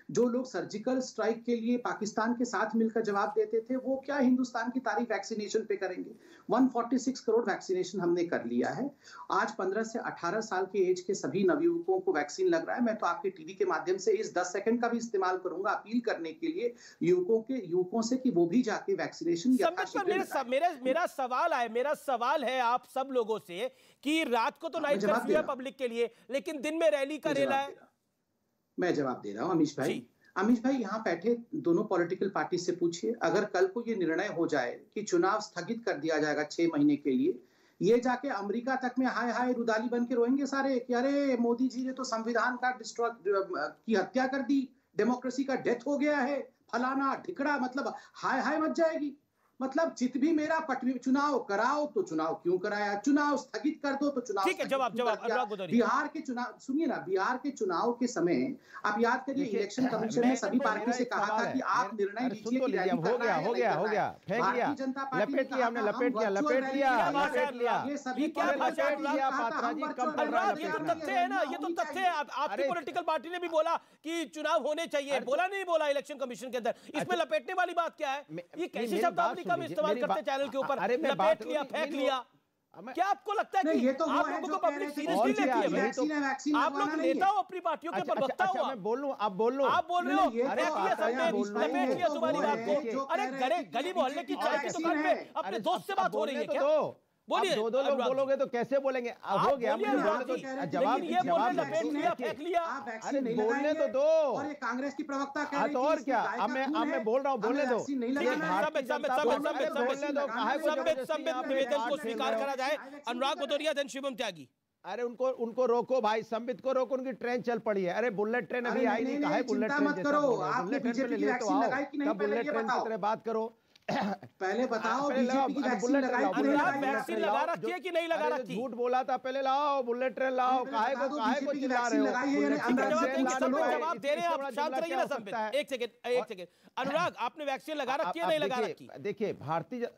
जो लोग सर्जिकल स्ट्राइक के लिए पाकिस्तान के साथ मिलकर जवाब देते थे, वो क्या हिंदुस्तान की तारीफ वैक्सीनेशन पे करेंगे? एक सौ छियालीस करोड़ वैक्सीनेशन हमने कर लिया है। आज पंद्रह से अठारह साल के एज के सभी नवयुवकों को वैक्सीन लग रहा है। मैं तो आपके टीवी के माध्यम से इस दस सेकंड का भी इस्तेमाल करूंगा अपील करने के लिए युवकों के युवकों से कि वो भी जाके वैक्सीनेशन मेरा मेरा सवाल है मेरा सवाल है आप सब लोगों से कि रात को तो नाइट कर्फ्यू है पब्लिक के लिए, लेकिन दिन में रैली का रेला है। मैं जवाब दे रहा हूं अमीश भाई। अमीश भाई, यहाँ बैठे दोनों पॉलिटिकल पार्टी से पूछिए, अगर कल को ये निर्णय हो जाए कि चुनाव स्थगित कर दिया जाएगा छह महीने के लिए, ये जाके अमेरिका तक में हाय हाय रुदाली बन के रोएंगे सारे कि अरे मोदी जी ने तो संविधान का डिस्ट्रॉय की हत्या कर दी, डेमोक्रेसी का डेथ हो गया है, फलाना ढिकड़ा, मतलब हाय हाय मच जाएगी। मतलब चित भी मेरा पटवी, चुनाव कराओ तो चुनाव क्यों कराया, चुनाव स्थगित कर दो तो चुनाव ठीक है। जवाब जवाब बिहार के चुनाव सुनिए ना, बिहार के चुनाव के समय आप याद करिए इलेक्शन कमीशन ने सभी पार्टी से कहा था कि आप निर्णय लीजिए कि रैली हो गया हो गया हो गया फेंक लिया, लपेट लिया हमने, लपेट लिया लपेट लिया लपेट लिया ये सभी क्या लिया पात्रा जी कम कर रहा है। ये तो तथ्य है ना, ये तो तथ्य है। आपकी पॉलिटिकल पार्टी ने भी बोला कि चुनाव होने चाहिए, बोला नहीं बोला इलेक्शन कमीशन के अंदर, इसमें लपेटने वाली बात क्या है? ये कैसी शब्दावली का इस्तेमाल करते चैनल के ऊपर? अरे मैं लपेट लिया, फेंक लिया। क्या आपको लगता है कि ये तो आप लोगों को पब्लिक सीरियसली लेती है? आप लोग नेता हो, अपनी पार्टियों के प्रवक्ता हो। मैं बोल लूं, आप बोल लो, आप बोल रहे हो लपेट लिया तुम्हारी बात को। अरे गली मोहल्ले की चाय की दुकान पे अपने दोस्त से बात हो रही है क्या? बोलिए। दो दो लोग बोलोगे तो कैसे बोलेंगे? हो गया तो जवाब ये बोलने लपेट लिया, फेंक लिया। अरे बोलने तो दो। और ये कांग्रेस की प्रवक्ता कह रही है, तो और क्या? अब मैं अब मैं बोल रहा हूँ, बोलने दो। निवेदन को स्वीकार करा जाए। अनुराग भदौरिया देन शिवम त्यागी। अरे उनको उनको रोको भाई, संबित को रोको, उनकी ट्रेन चल पड़ी है। अरे बुलेट ट्रेन अभी आई नहीं, कहा है बुलेट ट्रेन मत करो, आपने बीजेपी की वैक्सीन लगाई कि नहीं? बुलेट ट्रेन की तरह बात करो, पहले बताओ बीजेपी की वैक्सीन लगाई कि नहीं लगाई? वैक्सीन लगा रखी है कि नहीं लगा रखी? झूठ बोला था, पहले लाओ बुलेट ट्रेन लाओ। काहे को काहे को चिल्ला रहे हो? जवाब दे रहे हैं आप, शांत रहिए ना संबित। एक सेकंड एक सेकंड अनुराग, आपने वैक्सीन लगा रखी है नहीं लगा रखी? देखिए भारतीय,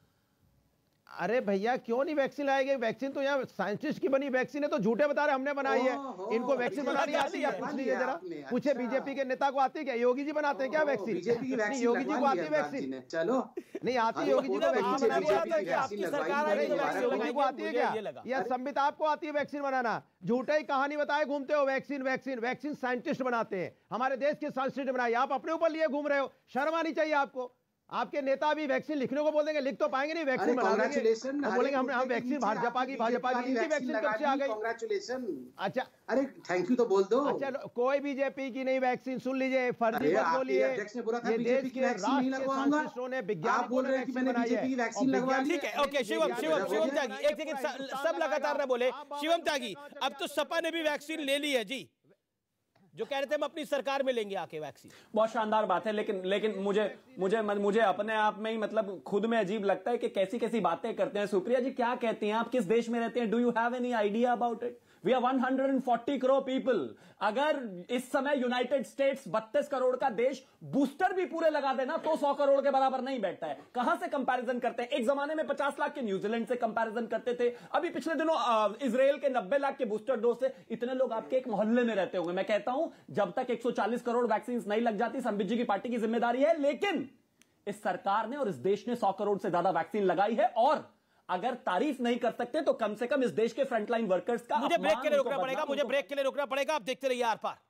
अरे भैया क्यों नहीं वैक्सीन लाएंगे? वैक्सीन तो यहाँ साइंटिस्ट की बनी वैक्सीन है, तो झूठे बता रहे हमने बनाई है। इनको वैक्सीन बनानी आती है? पूछ लीजिए जरा, पूछे बीजेपी के नेता को आती है क्या? योगी जी बनाते हैं क्या वैक्सीन? योगी जी को आती है वैक्सीन? चलो नहीं आती, योगी जी को वैक्सीन बनानी आती है क्या? योगी जी को आती है क्या? या संबित आपको आती है वैक्सीन बनाना? झूठे ही कहानी बताए घूमते हो, वैक्सीन वैक्सीन वैक्सीन साइंटिस्ट बनाते हैं, हमारे देश के साइंटिस्ट बनाए, आप अपने ऊपर लिए घूम रहे हो। शर्म आनी चाहिए आपको। आपके नेता भी वैक्सीन लिखने को बोल देंगे, लिख तो पाएंगे नहीं, वैक्सीन बना देंगे, बोलेंगे हम हम वैक्सीन भाजपा की भाजपा की इनकी वैक्सीन कब से आ गई? कांग्रेचुलेशन। अच्छा अरे थैंक यू तो बोल दो। अच्छा कोई बीजेपी की नहीं वैक्सीन, सुन लीजिए, फर्जी मत बोलिए। ये देश के राष्ट्रीय साइंटिस्टों ने, विज्ञानिकों बोल रहे हैं कि मैंने बीजेपी की वैक्सीन लगवा ली। ठीक है, ओके शिवम शिवम शिवम त्यागी, एक सेकंड सब लगातार ना बोले। शिवम त्यागी, अब तो सपा ने भी वैक्सीन ले ली है जी, जो कह रहे थे हम अपनी सरकार में लेंगे आके वैक्सीन। बहुत शानदार बात है, लेकिन लेकिन मुझे मुझे मुझे अपने आप में ही मतलब खुद में अजीब लगता है कि कैसी कैसी बातें करते हैं। सुप्रिया जी क्या कहती हैं? आप किस देश में रहते हैं? Do you have any idea about it? We are one hundred forty crore people. अगर इस समय यूनाइटेड स्टेट्स बत्तीस करोड़ का देश बूस्टर भी पूरे लगा देना तो सौ करोड़ के बराबर नहीं बैठता है। कहां से कंपैरिजन करते हैं? एक जमाने में पचास लाख के न्यूजीलैंड से कंपैरिजन करते थे, अभी पिछले दिनों इजराइल के नब्बे लाख के बूस्टर डोज से। इतने लोग आपके एक मोहल्ले में रहते होंगे। मैं कहता हूं जब तक एक सौ चालीस करोड़ वैक्सीन नहीं लग जाती, संबित जी की पार्टी की जिम्मेदारी है। लेकिन इस सरकार ने और इस देश ने सौ करोड़ से ज्यादा वैक्सीन लगाई है, और अगर तारीफ नहीं कर सकते तो कम से कम इस देश के फ्रंटलाइन वर्कर्स का मुझे ब्रेक के लिए रुकना पड़ेगा, मुझे ब्रेक के लिए रुकना पड़ेगा। आप देखते रहिए आर पार।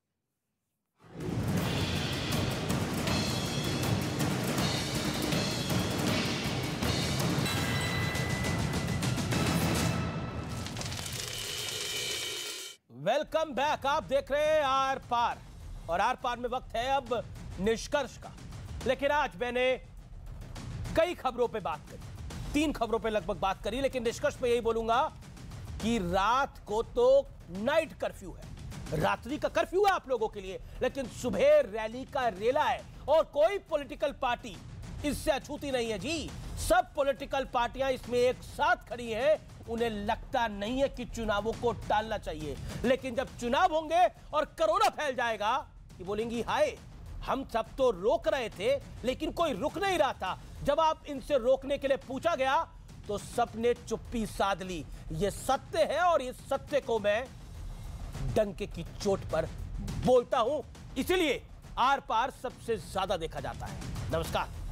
वेलकम बैक, आप देख रहे हैं आर पार, और आर पार में वक्त है अब निष्कर्ष का। लेकिन आज मैंने कई खबरों पे बात करी, तीन खबरों पे लगभग बात करी, लेकिन निष्कर्ष पे यही बोलूंगा कि रात को तो नाइट कर्फ्यू है, रात्रि का कर्फ्यू है आप लोगों के लिए, लेकिन सुबह रैली का रेला है, और कोई पॉलिटिकल पार्टी इससे अछूती नहीं है जी। सब पॉलिटिकल पार्टियां इसमें एक साथ खड़ी हैं। उन्हें लगता नहीं है कि चुनावों को टालना चाहिए, लेकिन जब चुनाव होंगे और कोरोना फैल जाएगा कि बोलेंगी हाय हम सब तो रोक रहे थे लेकिन कोई रुक नहीं रहा था। जब आप इनसे रोकने के लिए पूछा गया तो सबने चुप्पी साध ली। यह सत्य है, और इस सत्य को मैं डंके की चोट पर बोलता हूं। इसलिए आर पार सबसे ज्यादा देखा जाता है। नमस्कार।